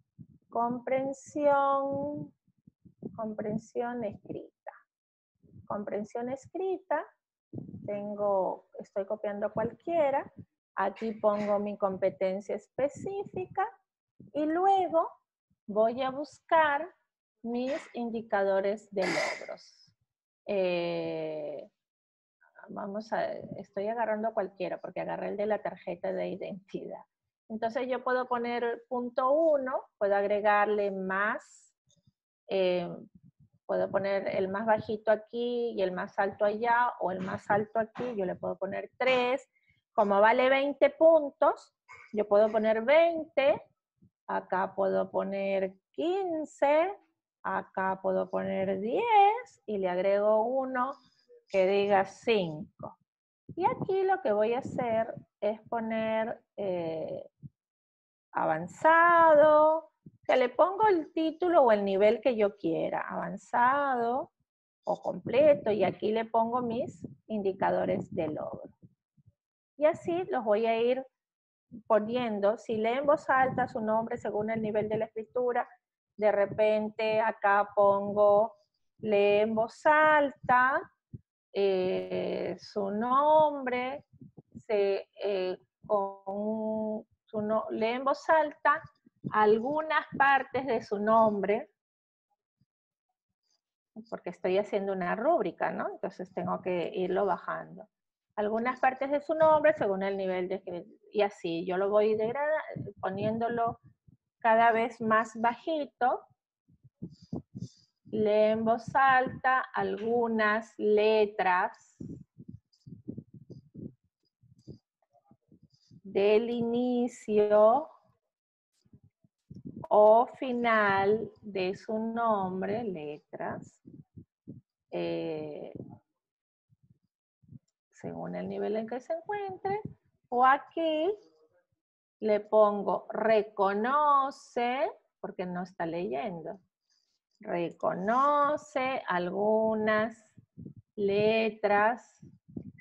comprensión escrita. Comprensión escrita, estoy copiando cualquiera, aquí pongo mi competencia específica y luego voy a buscar mis indicadores de logros. Estoy agarrando cualquiera porque agarré el de la tarjeta de identidad. Entonces yo puedo poner punto 1, puedo agregarle más, puedo poner el más bajito aquí y el más alto allá, o el más alto aquí, yo le puedo poner 3. Como vale 20 puntos, yo puedo poner 20, acá puedo poner 15, acá puedo poner 10 y le agrego uno que diga 5. Y aquí lo que voy a hacer es poner avanzado, que le pongo el título o el nivel que yo quiera, avanzado o completo, y aquí le pongo mis indicadores de logro. Y así los voy a ir poniendo. Si lee en voz alta su nombre según el nivel de la escritura, de repente acá pongo lee en voz alta su nombre, lee en voz alta algunas partes de su nombre, porque estoy haciendo una rúbrica, ¿no? Entonces tengo que irlo bajando. Algunas partes de su nombre según el nivel de... Y así, yo lo voy poniéndolo cada vez más bajito. Lee en voz alta algunas letras del inicio o final de su nombre, letras, según el nivel en que se encuentre, o aquí le pongo reconoce, porque no está leyendo, reconoce algunas letras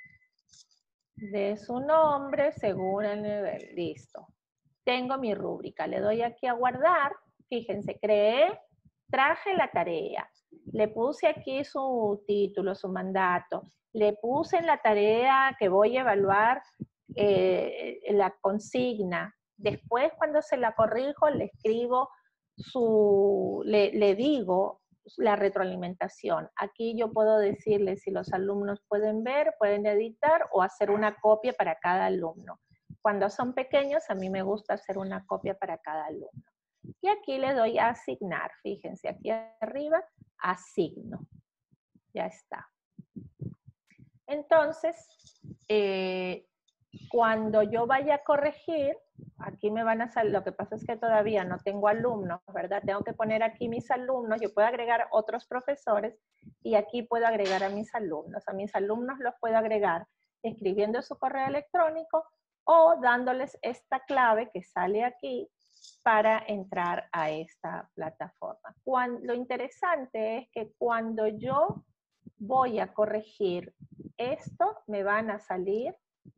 de su nombre según el nivel. Listo. Tengo mi rúbrica. Le doy aquí a guardar. Fíjense, traje la tarea. Le puse aquí su título, su mandato. Le puse en la tarea que voy a evaluar la consigna. Después, cuando se la corrijo, le escribo le digo la retroalimentación. Aquí yo puedo decirle si los alumnos pueden ver, pueden editar o hacer una copia para cada alumno. Cuando son pequeños, a mí me gusta hacer una copia para cada alumno. Y aquí le doy a asignar. Fíjense, aquí arriba, asigno. Ya está. Entonces, cuando yo vaya a corregir, aquí me van a salir, lo que pasa es que todavía no tengo alumnos, ¿verdad? Tengo que poner aquí mis alumnos, yo puedo agregar otros profesores y aquí puedo agregar a mis alumnos. A mis alumnos los puedo agregar escribiendo su correo electrónico o dándoles esta clave que sale aquí para entrar a esta plataforma. Lo interesante es que cuando yo voy a corregir esto, me van a salir,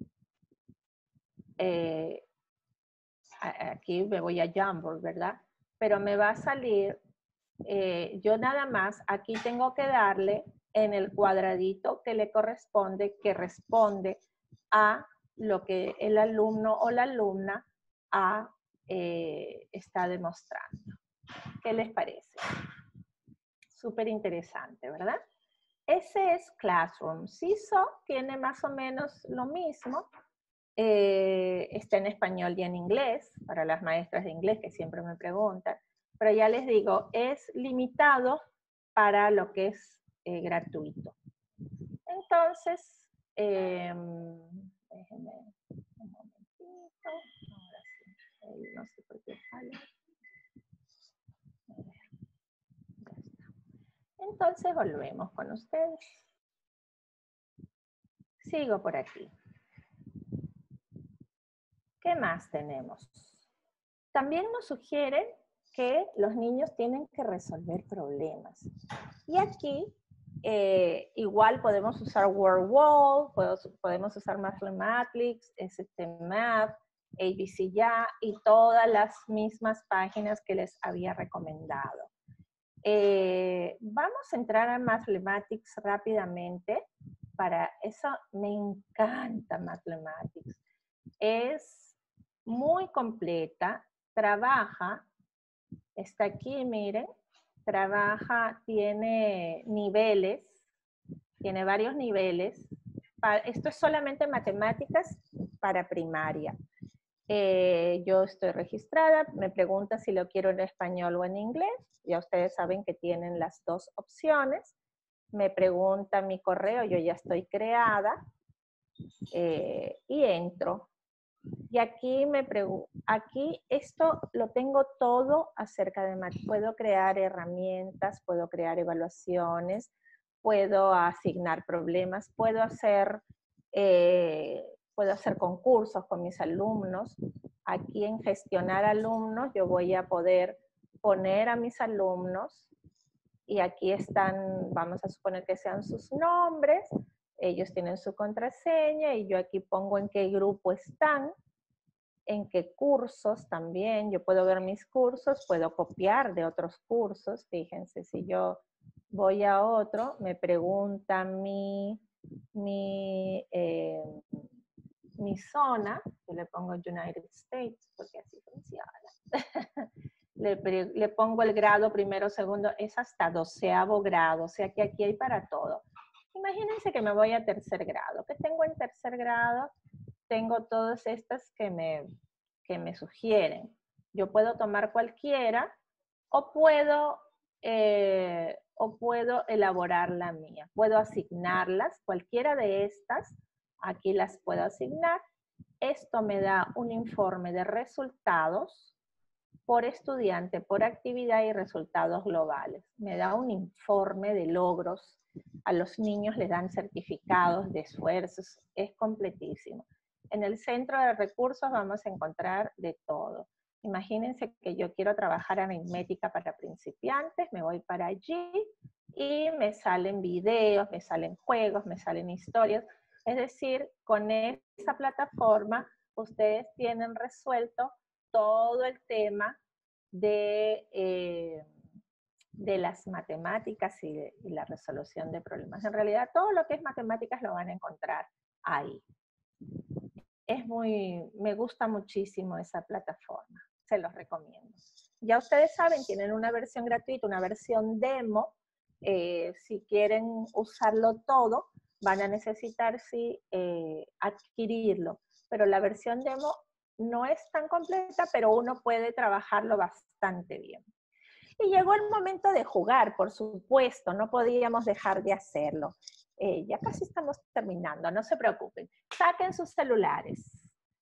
aquí me voy a Jamboard, ¿verdad? Pero me va a salir, yo nada más, aquí tengo que darle en el cuadradito que le corresponde, que responde a lo que el alumno o la alumna está demostrando. ¿Qué les parece? Súper interesante, ¿verdad? Ese es Classroom. Seesaw tiene más o menos lo mismo. Está en español y en inglés, para las maestras de inglés que siempre me preguntan. Pero ya les digo, es limitado para lo que es gratuito. Entonces, déjenme un momentito. Ahora sí, no sé por qué sale. A ver, ya está. Entonces volvemos con ustedes. Sigo por aquí. ¿Qué más tenemos? También nos sugieren que los niños tienen que resolver problemas. Y aquí igual podemos usar WordWall, podemos usar Mathematics, Math, ABC Ya y todas las mismas páginas que les había recomendado. Vamos a entrar a Mathematics rápidamente. Para eso me encanta Mathematics. Es muy completa, trabaja, está aquí, miren, trabaja, tiene niveles, tiene varios niveles. Esto es solamente matemáticas para primaria. Yo estoy registrada, me pregunta si lo quiero en español o en inglés. Ya ustedes saben que tienen las dos opciones. Me pregunta mi correo, yo ya estoy creada y entro. Y aquí aquí esto lo tengo todo acerca de matemáticas. Puedo crear herramientas, puedo crear evaluaciones, puedo asignar problemas, puedo hacer concursos con mis alumnos. Aquí en gestionar alumnos yo voy a poder poner a mis alumnos y aquí están, vamos a suponer que sean sus nombres, ellos tienen su contraseña y yo aquí pongo en qué grupo están, en qué cursos también. Yo puedo ver mis cursos, puedo copiar de otros cursos. Fíjense, si yo voy a otro, me pregunta mi zona, yo le pongo United States, porque así funciona. Le pongo el grado primero, segundo, es hasta 12º grado, o sea que aquí hay para todo. Imagínense que me voy a 3er grado. ¿Qué tengo en 3er grado? Tengo todas estas que me sugieren. Yo puedo tomar cualquiera o puedo elaborar la mía. Puedo asignarlas, cualquiera de estas, aquí las puedo asignar. Esto me da un informe de resultados por estudiante, por actividad y resultados globales. Me da un informe de logros. A los niños les dan certificados de esfuerzos. Es completísimo. En el centro de recursos vamos a encontrar de todo. Imagínense que yo quiero trabajar aritmética para principiantes, me voy para allí y me salen videos, me salen juegos, me salen historias. Es decir, con esa plataforma ustedes tienen resuelto todo el tema de las matemáticas y la resolución de problemas. En realidad, todo lo que es matemáticas lo van a encontrar ahí. Me gusta muchísimo esa plataforma, se los recomiendo. Ya ustedes saben, tienen una versión gratuita, una versión demo. Si quieren usarlo todo, van a necesitar adquirirlo. Pero la versión demo no es tan completa, pero uno puede trabajarlo bastante bien. Y llegó el momento de jugar, por supuesto, no podíamos dejar de hacerlo. Ya casi estamos terminando, no se preocupen. Saquen sus celulares.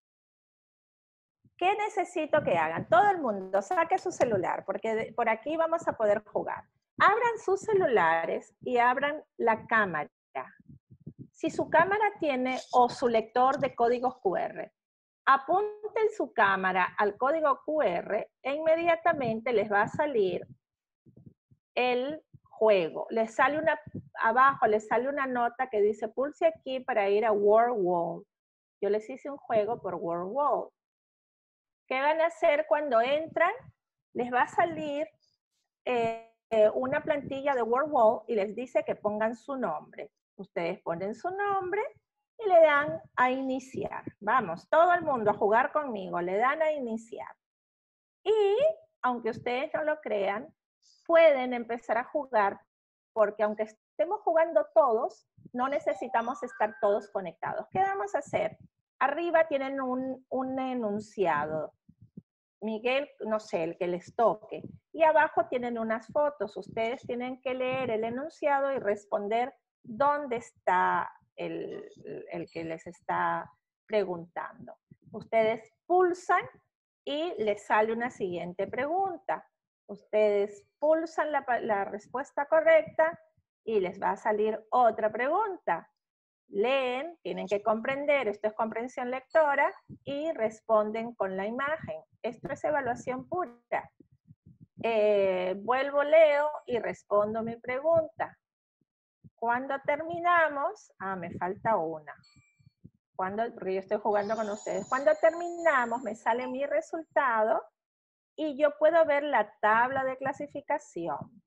¿Qué necesito que hagan? Todo el mundo saque su celular, porque por aquí vamos a poder jugar. Abran sus celulares y abran la cámara. Si su cámara tiene, o su lector de códigos QR, apunten su cámara al código QR e inmediatamente les va a salir el juego. Les sale abajo les sale una nota que dice pulse aquí para ir a World Wall. Yo les hice un juego por World Wall. ¿Qué van a hacer cuando entran? Les va a salir una plantilla de World Wall y les dice que pongan su nombre. Ustedes ponen su nombre y le dan a iniciar. Vamos, todo el mundo a jugar conmigo, le dan a iniciar. Y, aunque ustedes no lo crean, pueden empezar a jugar, porque aunque estemos jugando todos, no necesitamos estar todos conectados. ¿Qué vamos a hacer? Arriba tienen un enunciado. Miguel, no sé, el que les toque. Y abajo tienen unas fotos. Ustedes tienen que leer el enunciado y responder dónde está el que les está preguntando. Ustedes pulsan y les sale una siguiente pregunta. Ustedes pulsan la respuesta correcta y les va a salir otra pregunta. Leen, tienen que comprender, esto es comprensión lectora, y responden con la imagen. Esto es evaluación pura. Vuelvo, leo y respondo mi pregunta. Cuando terminamos, me falta una. Porque yo estoy jugando con ustedes. Cuando terminamos, me sale mi resultado y yo puedo ver la tabla de clasificación.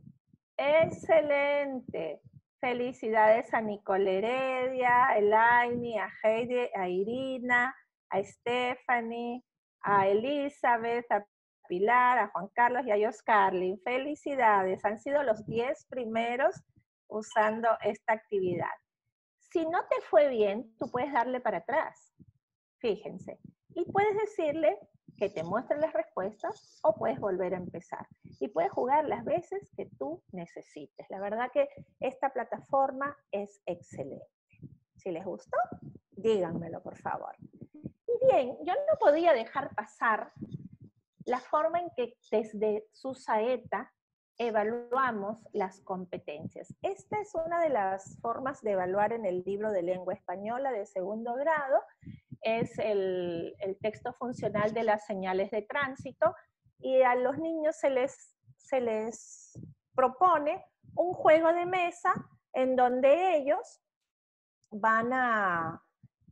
¡Excelente! Felicidades a Nicole Heredia, a Elaine, a Heidi, a Irina, a Stephanie, a Elizabeth, a Pilar, a Juan Carlos y a Joscarlin. Felicidades, han sido los 10 primeros usando esta actividad. Si no te fue bien, tú puedes darle para atrás. Fíjense. Y puedes decirle que te muestre las respuestas o puedes volver a empezar. Y puedes jugar las veces que tú necesites. La verdad que esta plataforma es excelente. Si les gustó, díganmelo, por favor. Y bien, yo no podía dejar pasar la forma en que desde SUSAETA evaluamos las competencias. Esta es una de las formas de evaluar en el libro de lengua española de segundo grado. Es el texto funcional de las señales de tránsito, y a los niños se les propone un juego de mesa en donde ellos van a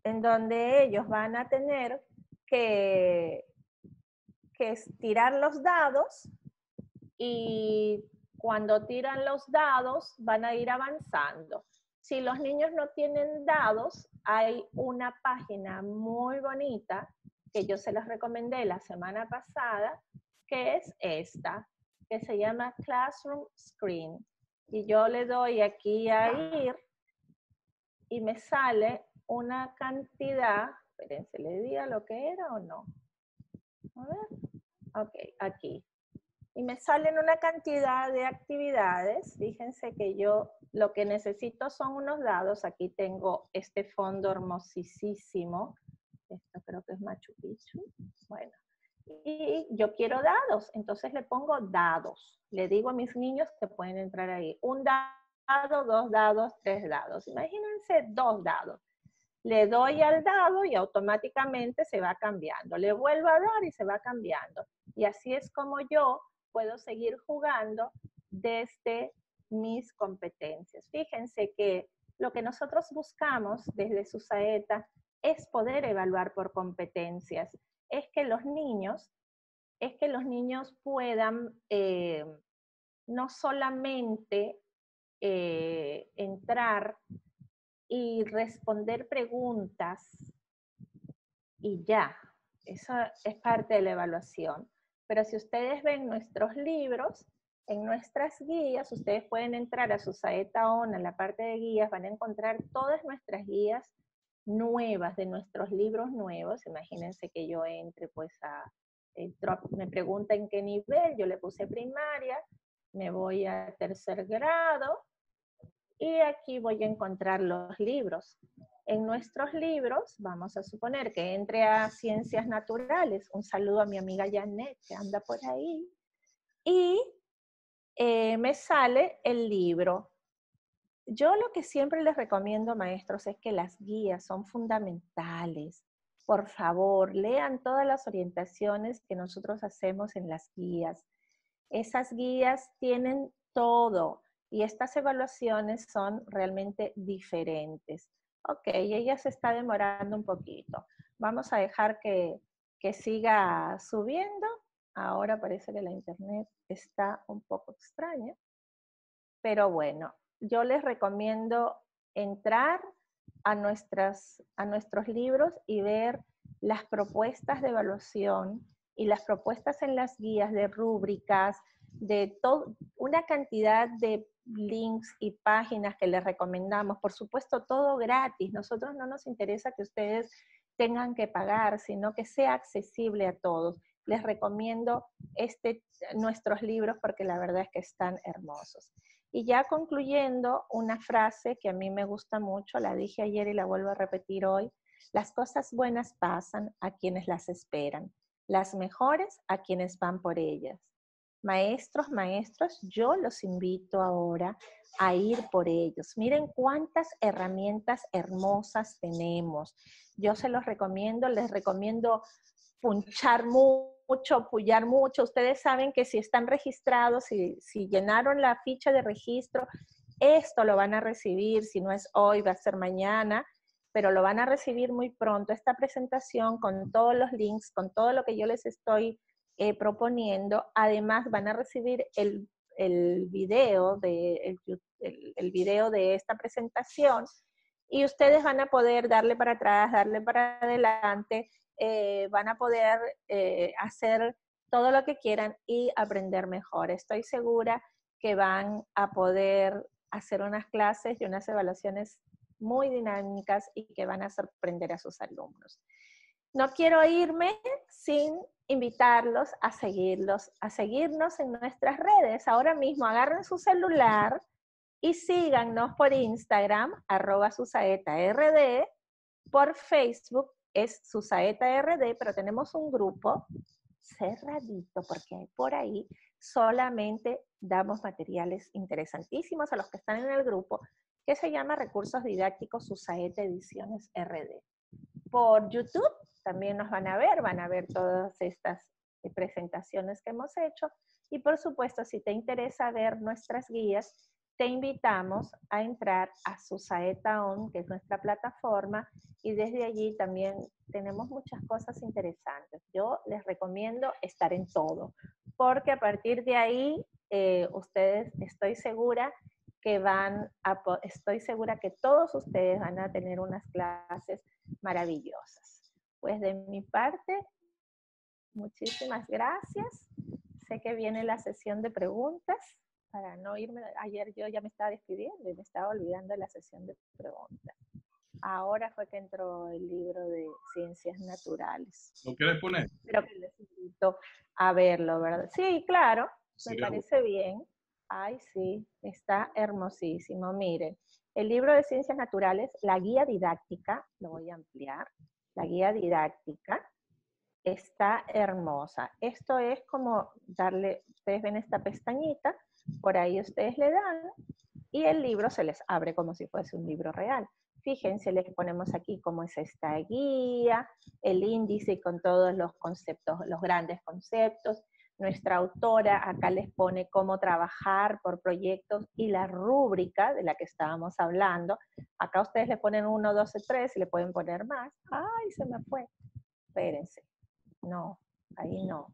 tener que tirar los dados, y cuando tiran los dados van a ir avanzando. Si los niños no tienen dados, hay una página muy bonita que yo se las recomendé la semana pasada, que es esta, que se llama Classroom Screen. Y yo le doy aquí a ir y me sale una cantidad, espérense, ¿le di a lo que era o no? A ver, ok, aquí. Y me salen una cantidad de actividades. Fíjense que yo lo que necesito son unos dados. Aquí tengo este fondo hermosísimo. Esto creo que es Machu Picchu. Bueno, y yo quiero dados. Entonces le pongo dados. Le digo a mis niños que pueden entrar ahí. Un dado, 2 dados, 3 dados. Imagínense 2 dados. Le doy al dado y automáticamente se va cambiando. Le vuelvo a dar y se va cambiando. Y así es como yo puedo seguir jugando desde mis competencias. Fíjense que lo que nosotros buscamos desde SUSAETA es poder evaluar por competencias. Es que los niños puedan no solamente entrar y responder preguntas y ya. Eso es parte de la evaluación. Pero si ustedes ven nuestros libros, en nuestras guías, ustedes pueden entrar a SUSAETA ON, en la parte de guías, van a encontrar todas nuestras guías nuevas, de nuestros libros nuevos. Imagínense que yo entre, pues, me pregunta en qué nivel, yo le puse primaria, me voy a tercer grado, y aquí voy a encontrar los libros. En nuestros libros, vamos a suponer que entre a Ciencias Naturales. Un saludo a mi amiga Janet, que anda por ahí. Y me sale el libro. Yo lo que siempre les recomiendo, maestros, es que las guías son fundamentales. por favor, lean todas las orientaciones que nosotros hacemos en las guías. Esas guías tienen todo y estas evaluaciones son realmente diferentes. Ok, ella se está demorando un poquito. Vamos a dejar que siga subiendo. Ahora parece que la internet está un poco extraña. Pero bueno, yo les recomiendo entrar a nuestros libros y ver las propuestas de evaluación y las propuestas en las guías de rúbricas, de una cantidad de links y páginas que les recomendamos. Por supuesto, todo gratis. Nosotros no nos interesa que ustedes tengan que pagar, sino que sea accesible a todos. Les recomiendo nuestros libros porque la verdad es que están hermosos. Y ya concluyendo, una frase que a mí me gusta mucho, la dije ayer y la vuelvo a repetir hoy: las cosas buenas pasan a quienes las esperan, las mejores a quienes van por ellas. Maestros, maestros, yo los invito ahora a ir por ellos. Miren cuántas herramientas hermosas tenemos. Yo se los recomiendo, les recomiendo punchar mucho, pullar mucho. Ustedes saben que si están registrados, si llenaron la ficha de registro, esto lo van a recibir, si no es hoy, va a ser mañana, pero lo van a recibir muy pronto, esta presentación con todos los links, con todo lo que yo les estoy proponiendo. Además van a recibir el video el video de esta presentación y ustedes van a poder darle para atrás, darle para adelante, van a poder hacer todo lo que quieran y aprender mejor. Estoy segura que van a poder hacer unas clases y unas evaluaciones muy dinámicas y que van a sorprender a sus alumnos. No quiero irme sin invitarlos a seguirnos en nuestras redes. Ahora mismo agarren su celular y síganos por Instagram, @susaetard, por Facebook es susaetard, pero tenemos un grupo cerradito porque por ahí solamente damos materiales interesantísimos a los que están en el grupo, que se llama Recursos Didácticos Susaeta Ediciones RD. Por YouTube también nos van a ver todas estas presentaciones que hemos hecho, y por supuesto, si te interesa ver nuestras guías, te invitamos a entrar a Susaeta On, que es nuestra plataforma, y desde allí también tenemos muchas cosas interesantes. Yo les recomiendo estar en todo, porque a partir de ahí, ustedes, estoy segura que todos ustedes van a tener unas clases maravillosas. Pues de mi parte, muchísimas gracias. Sé que viene la sesión de preguntas. Para no irme, ayer yo ya me estaba despidiendo y me estaba olvidando de la sesión de preguntas. Ahora fue que entró el libro de Ciencias Naturales. ¿Lo quieres poner? Pero que les invito a verlo, ¿verdad? Sí, claro, me parece bien. Ay, sí, está hermosísimo. Miren, el libro de Ciencias Naturales, la guía didáctica, lo voy a ampliar, la guía didáctica está hermosa. Esto es como darle, ustedes ven esta pestañita, por ahí ustedes le dan y el libro se les abre como si fuese un libro real. Fíjense, les ponemos aquí cómo es esta guía, el índice con todos los conceptos, los grandes conceptos. Nuestra autora acá les pone cómo trabajar por proyectos y la rúbrica de la que estábamos hablando. Acá ustedes le ponen 1, 2, 3 y le pueden poner más. ¡Ay, se me fue! Espérense. No, ahí no.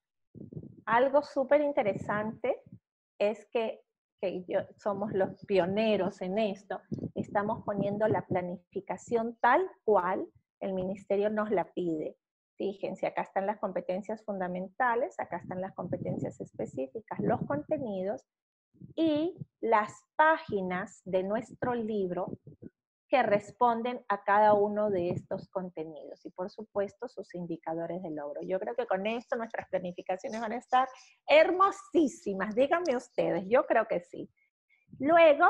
Algo súper interesante es que somos los pioneros en esto. Estamos poniendo la planificación tal cual el ministerio nos la pide. Fíjense, acá están las competencias fundamentales, acá están las competencias específicas, los contenidos y las páginas de nuestro libro que responden a cada uno de estos contenidos y por supuesto sus indicadores de logro. Yo creo que con esto nuestras planificaciones van a estar hermosísimas, díganme ustedes, yo creo que sí. Luego,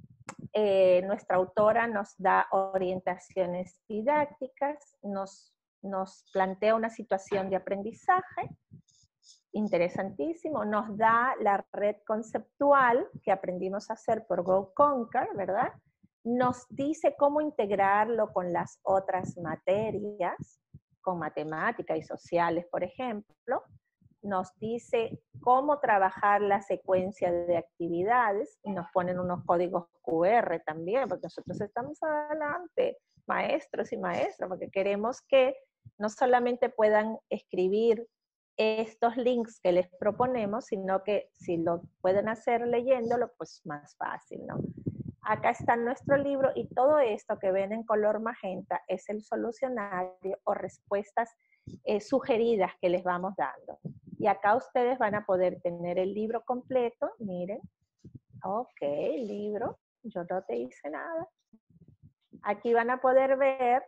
nuestra autora nos da orientaciones didácticas, nos plantea una situación de aprendizaje, interesantísimo, nos da la red conceptual que aprendimos a hacer por Go Conquer, ¿verdad? Nos dice cómo integrarlo con las otras materias, con matemáticas y sociales, por ejemplo, nos dice cómo trabajar la secuencia de actividades y nos ponen unos códigos QR también, porque nosotros estamos adelante, maestros y maestras, porque queremos que no solamente puedan escribir estos links que les proponemos, sino que si lo pueden hacer leyéndolo, pues más fácil, ¿no? Acá está nuestro libro y todo esto que ven en color magenta es el solucionario o respuestas sugeridas que les vamos dando. Y acá ustedes van a poder tener el libro completo, miren. Ok, libro, yo no te hice nada. Aquí van a poder ver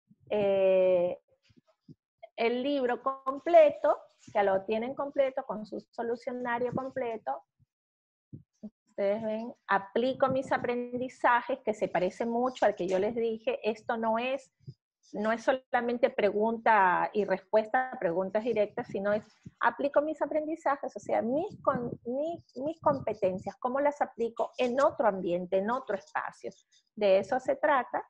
el libro completo, que lo tienen completo con su solucionario completo. Ustedes ven, aplico mis aprendizajes, que se parece mucho al que yo les dije. Esto no es solamente pregunta y respuesta, preguntas directas, sino es aplico mis aprendizajes, o sea, mis competencias, cómo las aplico en otro ambiente, en otro espacio. De eso se trata.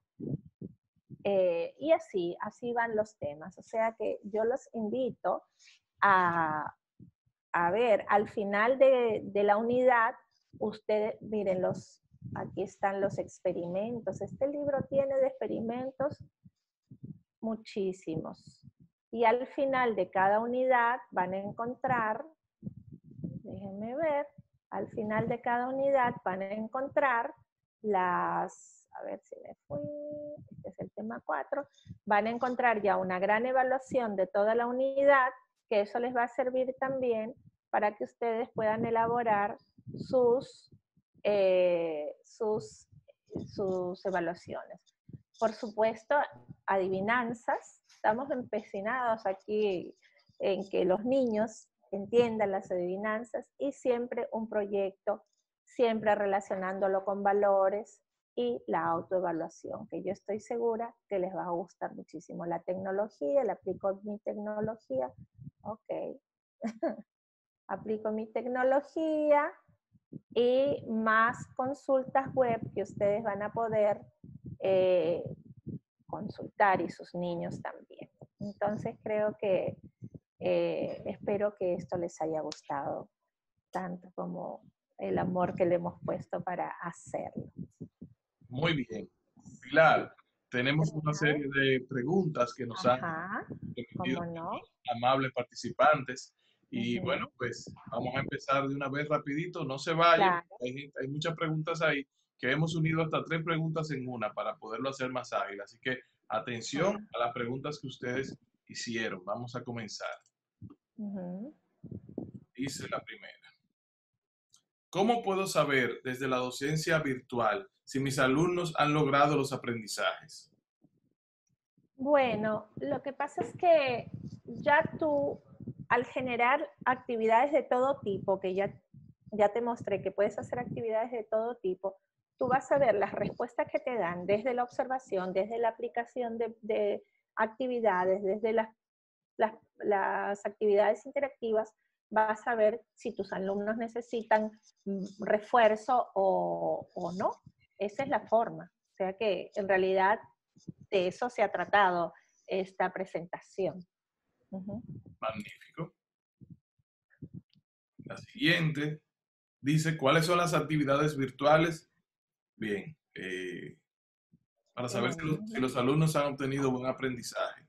Y así van los temas. O sea que yo los invito a ver, al final de la unidad, ustedes, miren, aquí están los experimentos. Este libro tiene de experimentos muchísimos. Y al final de cada unidad van a encontrar, déjenme ver, al final de cada unidad van a encontrar a ver si me fui, este es el tema 4, van a encontrar ya una gran evaluación de toda la unidad, que eso les va a servir también para que ustedes puedan elaborar sus evaluaciones. Por supuesto, adivinanzas. Estamos empecinados aquí en que los niños entiendan las adivinanzas y siempre un proyecto, siempre relacionándolo con valores y la autoevaluación, que yo estoy segura que les va a gustar muchísimo. La tecnología, le aplico mi tecnología, ok. Aplico mi tecnología y más consultas web que ustedes van a poder consultar y sus niños también. Entonces creo que espero que esto les haya gustado tanto como el amor que le hemos puesto para hacerlo. Muy bien. Pilar, tenemos una serie de preguntas que nos han remitido ¿Cómo no? amables participantes. Y bueno, pues vamos a empezar de una vez rapidito. No se vayan. Claro. Hay muchas preguntas ahí que hemos unido hasta 3 preguntas en una para poderlo hacer más ágil. Así que atención a las preguntas que ustedes hicieron. Vamos a comenzar. Dice la primera. ¿Cómo puedo saber desde la docencia virtual si mis alumnos han logrado los aprendizajes? Bueno, lo que pasa es que ya tú, al generar actividades de todo tipo, que ya te mostré que puedes hacer actividades de todo tipo, tú vas a ver las respuestas que te dan desde la observación, desde la aplicación de actividades, desde las actividades interactivas, vas a ver si tus alumnos necesitan refuerzo o no. Esa es la forma. O sea que en realidad de eso se ha tratado esta presentación. Magnífico. La siguiente dice, ¿cuáles son las actividades virtuales? Bien, para saber si los alumnos han obtenido buen aprendizaje.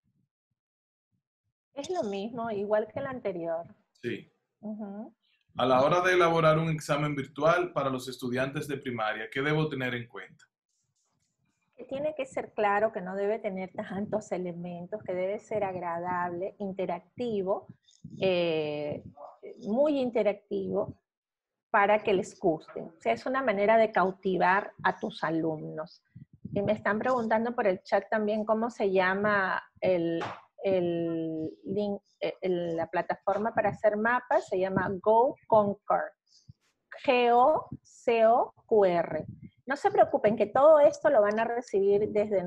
Es lo mismo, igual que el anterior. Sí. A la hora de elaborar un examen virtual para los estudiantes de primaria, ¿qué debo tener en cuenta? Que tiene que ser claro, que no debe tener tantos elementos, que debe ser agradable, interactivo, muy interactivo, para que les guste. O sea, es una manera de cautivar a tus alumnos. Y me están preguntando por el chat también cómo se llama la plataforma para hacer mapas, se llama Go Conquer. G-O-C-O-Q-R. No se preocupen que todo esto lo van a recibir desde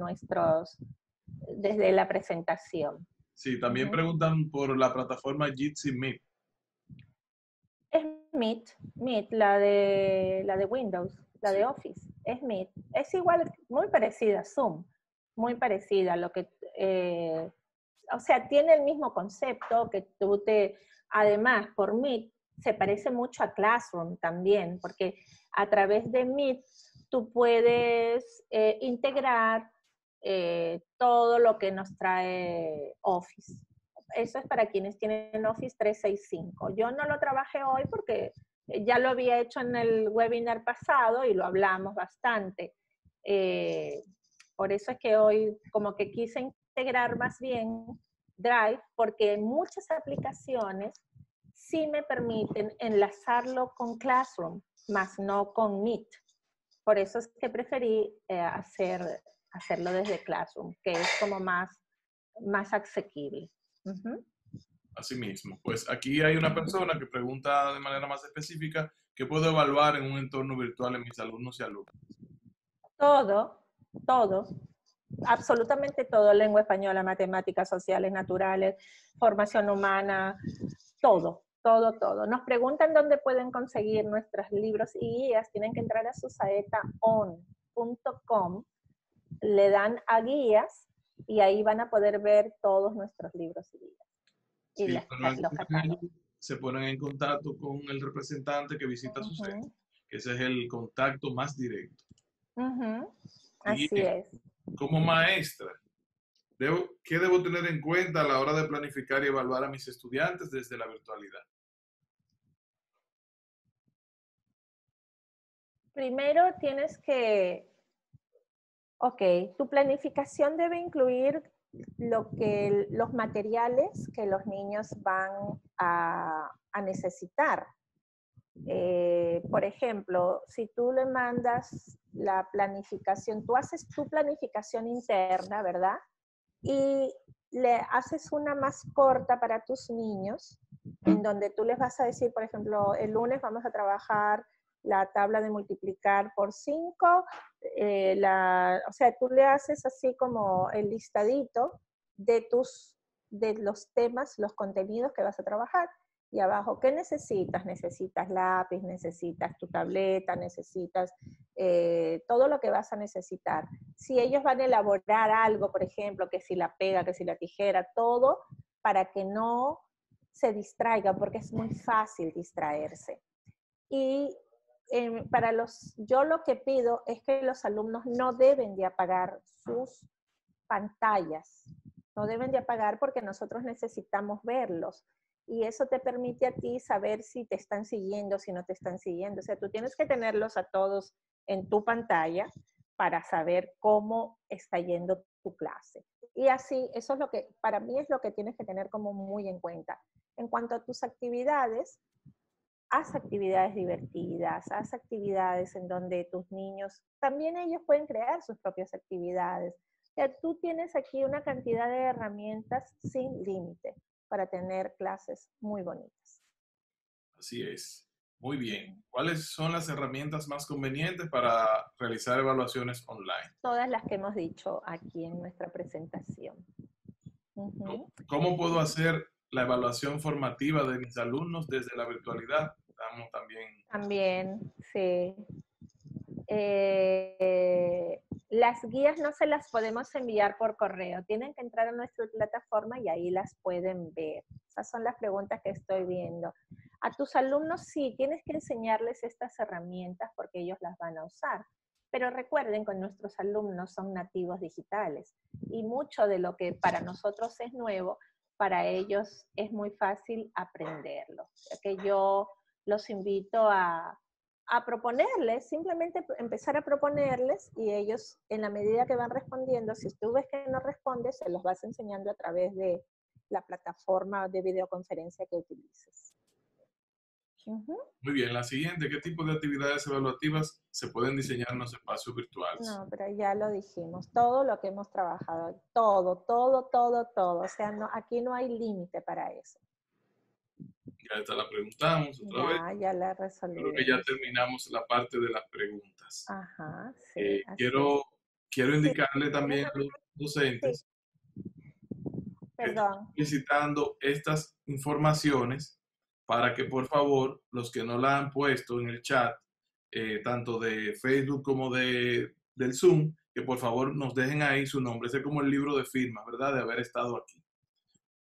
la presentación. Sí, también preguntan por la plataforma Jitsi Meet. Es Meet, la de Windows, la de Office, es Meet. Es igual, muy parecida a Zoom, muy parecida a lo que o sea, tiene el mismo concepto que además, por Meet, se parece mucho a Classroom también, porque a través de Meet tú puedes integrar todo lo que nos trae Office. Eso es para quienes tienen Office 365. Yo no lo trabajé hoy porque ya lo había hecho en el webinar pasado y lo hablamos bastante. Por eso es que hoy como que quise integrar más bien Drive, porque muchas aplicaciones sí me permiten enlazarlo con Classroom, más no con Meet. Por eso es que preferí hacerlo desde Classroom, que es como más asequible. Asimismo, pues aquí hay una persona que pregunta de manera más específica, ¿qué puedo evaluar en un entorno virtual en mis alumnos y alumnas? Todo, absolutamente todo, lengua española, matemáticas, sociales, naturales, formación humana, todo. Nos preguntan dónde pueden conseguir nuestros libros y guías, tienen que entrar a susaetaon.com, le dan a guías y ahí van a poder ver todos nuestros libros y guías. Y Sí, los catálogos. se ponen en contacto con el representante que visita su centro, que ese es el contacto más directo. Así es. Como maestra, ¿qué debo tener en cuenta a la hora de planificar y evaluar a mis estudiantes desde la virtualidad? Primero tienes que, tu planificación debe incluir los materiales que los niños van a necesitar. Por ejemplo, si tú le mandas la planificación, tú haces tu planificación interna, ¿verdad? Y le haces una más corta para tus niños, en donde tú les vas a decir, por ejemplo, el lunes vamos a trabajar la tabla de multiplicar por 5, o sea, tú le haces así como el listadito de los temas, los contenidos que vas a trabajar. Y abajo, ¿qué necesitas? Necesitas lápiz, necesitas tu tableta, necesitas todo lo que vas a necesitar. Si ellos van a elaborar algo, por ejemplo, que si la pega, que si la tijera, todo para que no se distraigan, porque es muy fácil distraerse. Y yo lo que pido es que los alumnos no deben de apagar sus pantallas, no deben de apagar porque nosotros necesitamos verlos. Y eso te permite a ti saber si te están siguiendo, si no te están siguiendo. O sea, tú tienes que tenerlos a todos en tu pantalla para saber cómo está yendo tu clase. Y así, eso es lo que, para mí es lo que tienes que tener como muy en cuenta. En cuanto a tus actividades, haz actividades divertidas, haz actividades en donde tus niños, también ellos pueden crear sus propias actividades. O sea, tú tienes aquí una cantidad de herramientas sin límite para tener clases muy bonitas. Así es. Muy bien. ¿Cuáles son las herramientas más convenientes para realizar evaluaciones online? Todas las que hemos dicho aquí en nuestra presentación. ¿Cómo puedo hacer la evaluación formativa de mis alumnos desde la virtualidad? Estamos También, sí. Las guías no se las podemos enviar por correo, tienen que entrar a nuestra plataforma y ahí las pueden ver. Esas son las preguntas que estoy viendo. A tus alumnos sí, tienes que enseñarles estas herramientas porque ellos las van a usar. Pero recuerden que nuestros alumnos son nativos digitales y mucho de lo que para nosotros es nuevo, para ellos es muy fácil aprenderlo. O sea que yo los invito a proponerles, simplemente empezar a proponerles y ellos en la medida que van respondiendo, si tú ves que no responde, se los vas enseñando a través de la plataforma de videoconferencia que utilices. Muy bien, la siguiente, ¿qué tipo de actividades evaluativas se pueden diseñar en los espacios virtuales? No, pero ya lo dijimos, todo lo que hemos trabajado, todo. O sea, no, aquí no hay límite para eso. Ya esta la preguntamos otra vez. Ya la resolvimos. Creo que ya terminamos la parte de las preguntas. Ajá, sí. Quiero indicarle también a los docentes que estoy Perdón. solicitando estas informaciones para que por favor los que no la han puesto en el chat, tanto de Facebook como del Zoom, que por favor nos dejen ahí su nombre. Ese es como el libro de firma, ¿verdad? De haber estado aquí.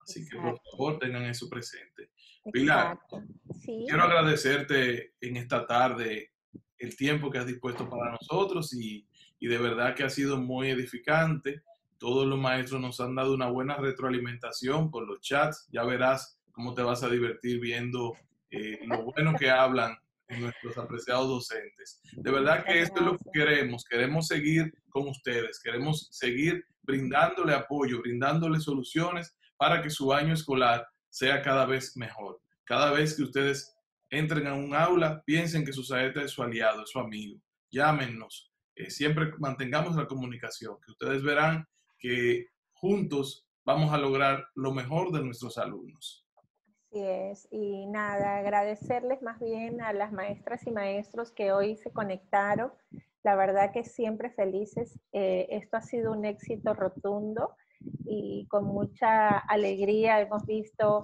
Así que por Exacto, favor tengan eso presente. Pilar, exacto. Sí, quiero agradecerte en esta tarde el tiempo que has dispuesto para nosotros y de verdad que ha sido muy edificante. Todos los maestros nos han dado una buena retroalimentación por los chats. Ya verás cómo te vas a divertir viendo lo bueno que hablan en nuestros apreciados docentes. De verdad muchas que esto es lo que gracias. queremos. Queremos seguir con ustedes. Queremos seguir brindándole apoyo, brindándole soluciones para que su año escolar sea cada vez mejor. Cada vez que ustedes entren a un aula, piensen que su saeta es su aliado, es su amigo. Llámenos. Siempre mantengamos la comunicación, que ustedes verán que juntos vamos a lograr lo mejor de nuestros alumnos. Así es, y nada, agradecerles más bien a las maestras y maestros que hoy se conectaron. La verdad que siempre felices. Esto ha sido un éxito rotundo y con mucha alegría hemos visto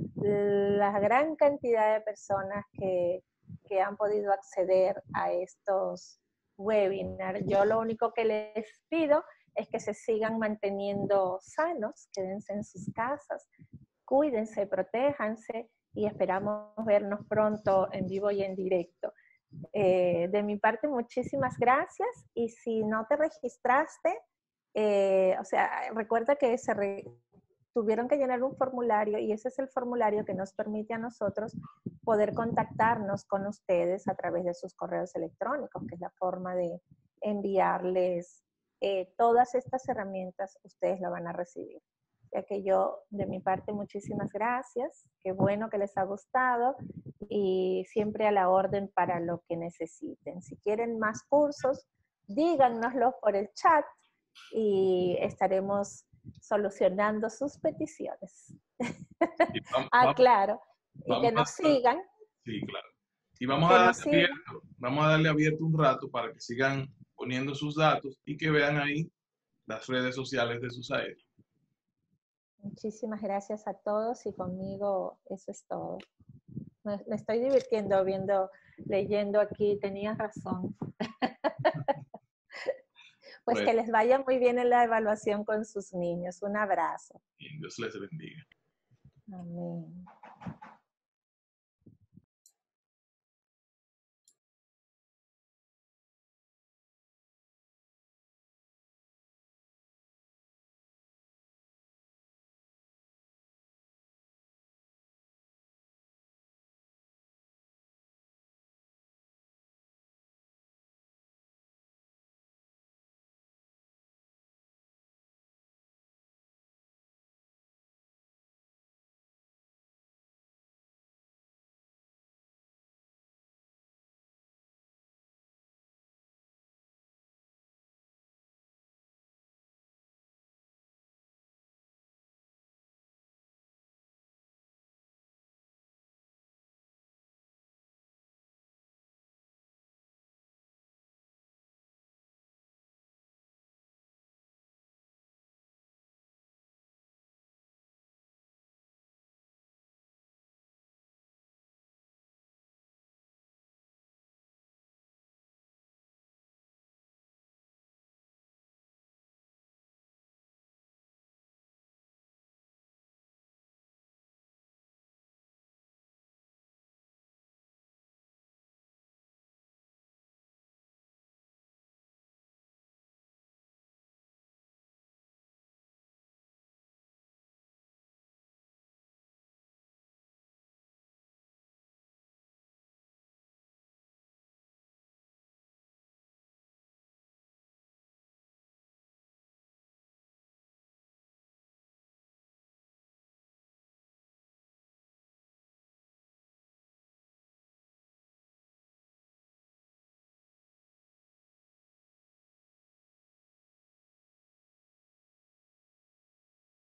la gran cantidad de personas que han podido acceder a estos webinars. Yo lo único que les pido es que se sigan manteniendo sanos, quédense en sus casas, cuídense, protéjanse y esperamos vernos pronto en vivo y en directo. De mi parte, muchísimas gracias y si no te registraste, o sea, recuerda que tuvieron que llenar un formulario y ese es el formulario que nos permite a nosotros poder contactarnos con ustedes a través de sus correos electrónicos, que es la forma de enviarles todas estas herramientas, ustedes lo van a recibir. Ya que yo, de mi parte, muchísimas gracias. Qué bueno que les ha gustado y siempre a la orden para lo que necesiten. Si quieren más cursos, díganoslo por el chat y estaremos solucionando sus peticiones. Vamos, Claro. Y vamos que a, nos sigan, sí, claro. Y que nos sigan. vamos a darle abierto un rato para que sigan poniendo sus datos y que vean ahí las redes sociales de SUSAED. Muchísimas gracias a todos y conmigo eso es todo. Me estoy divirtiendo viendo, leyendo aquí, tenías razón. Pues Bueno, que les vaya muy bien en la evaluación con sus niños. Un abrazo. y Dios les bendiga. Amén.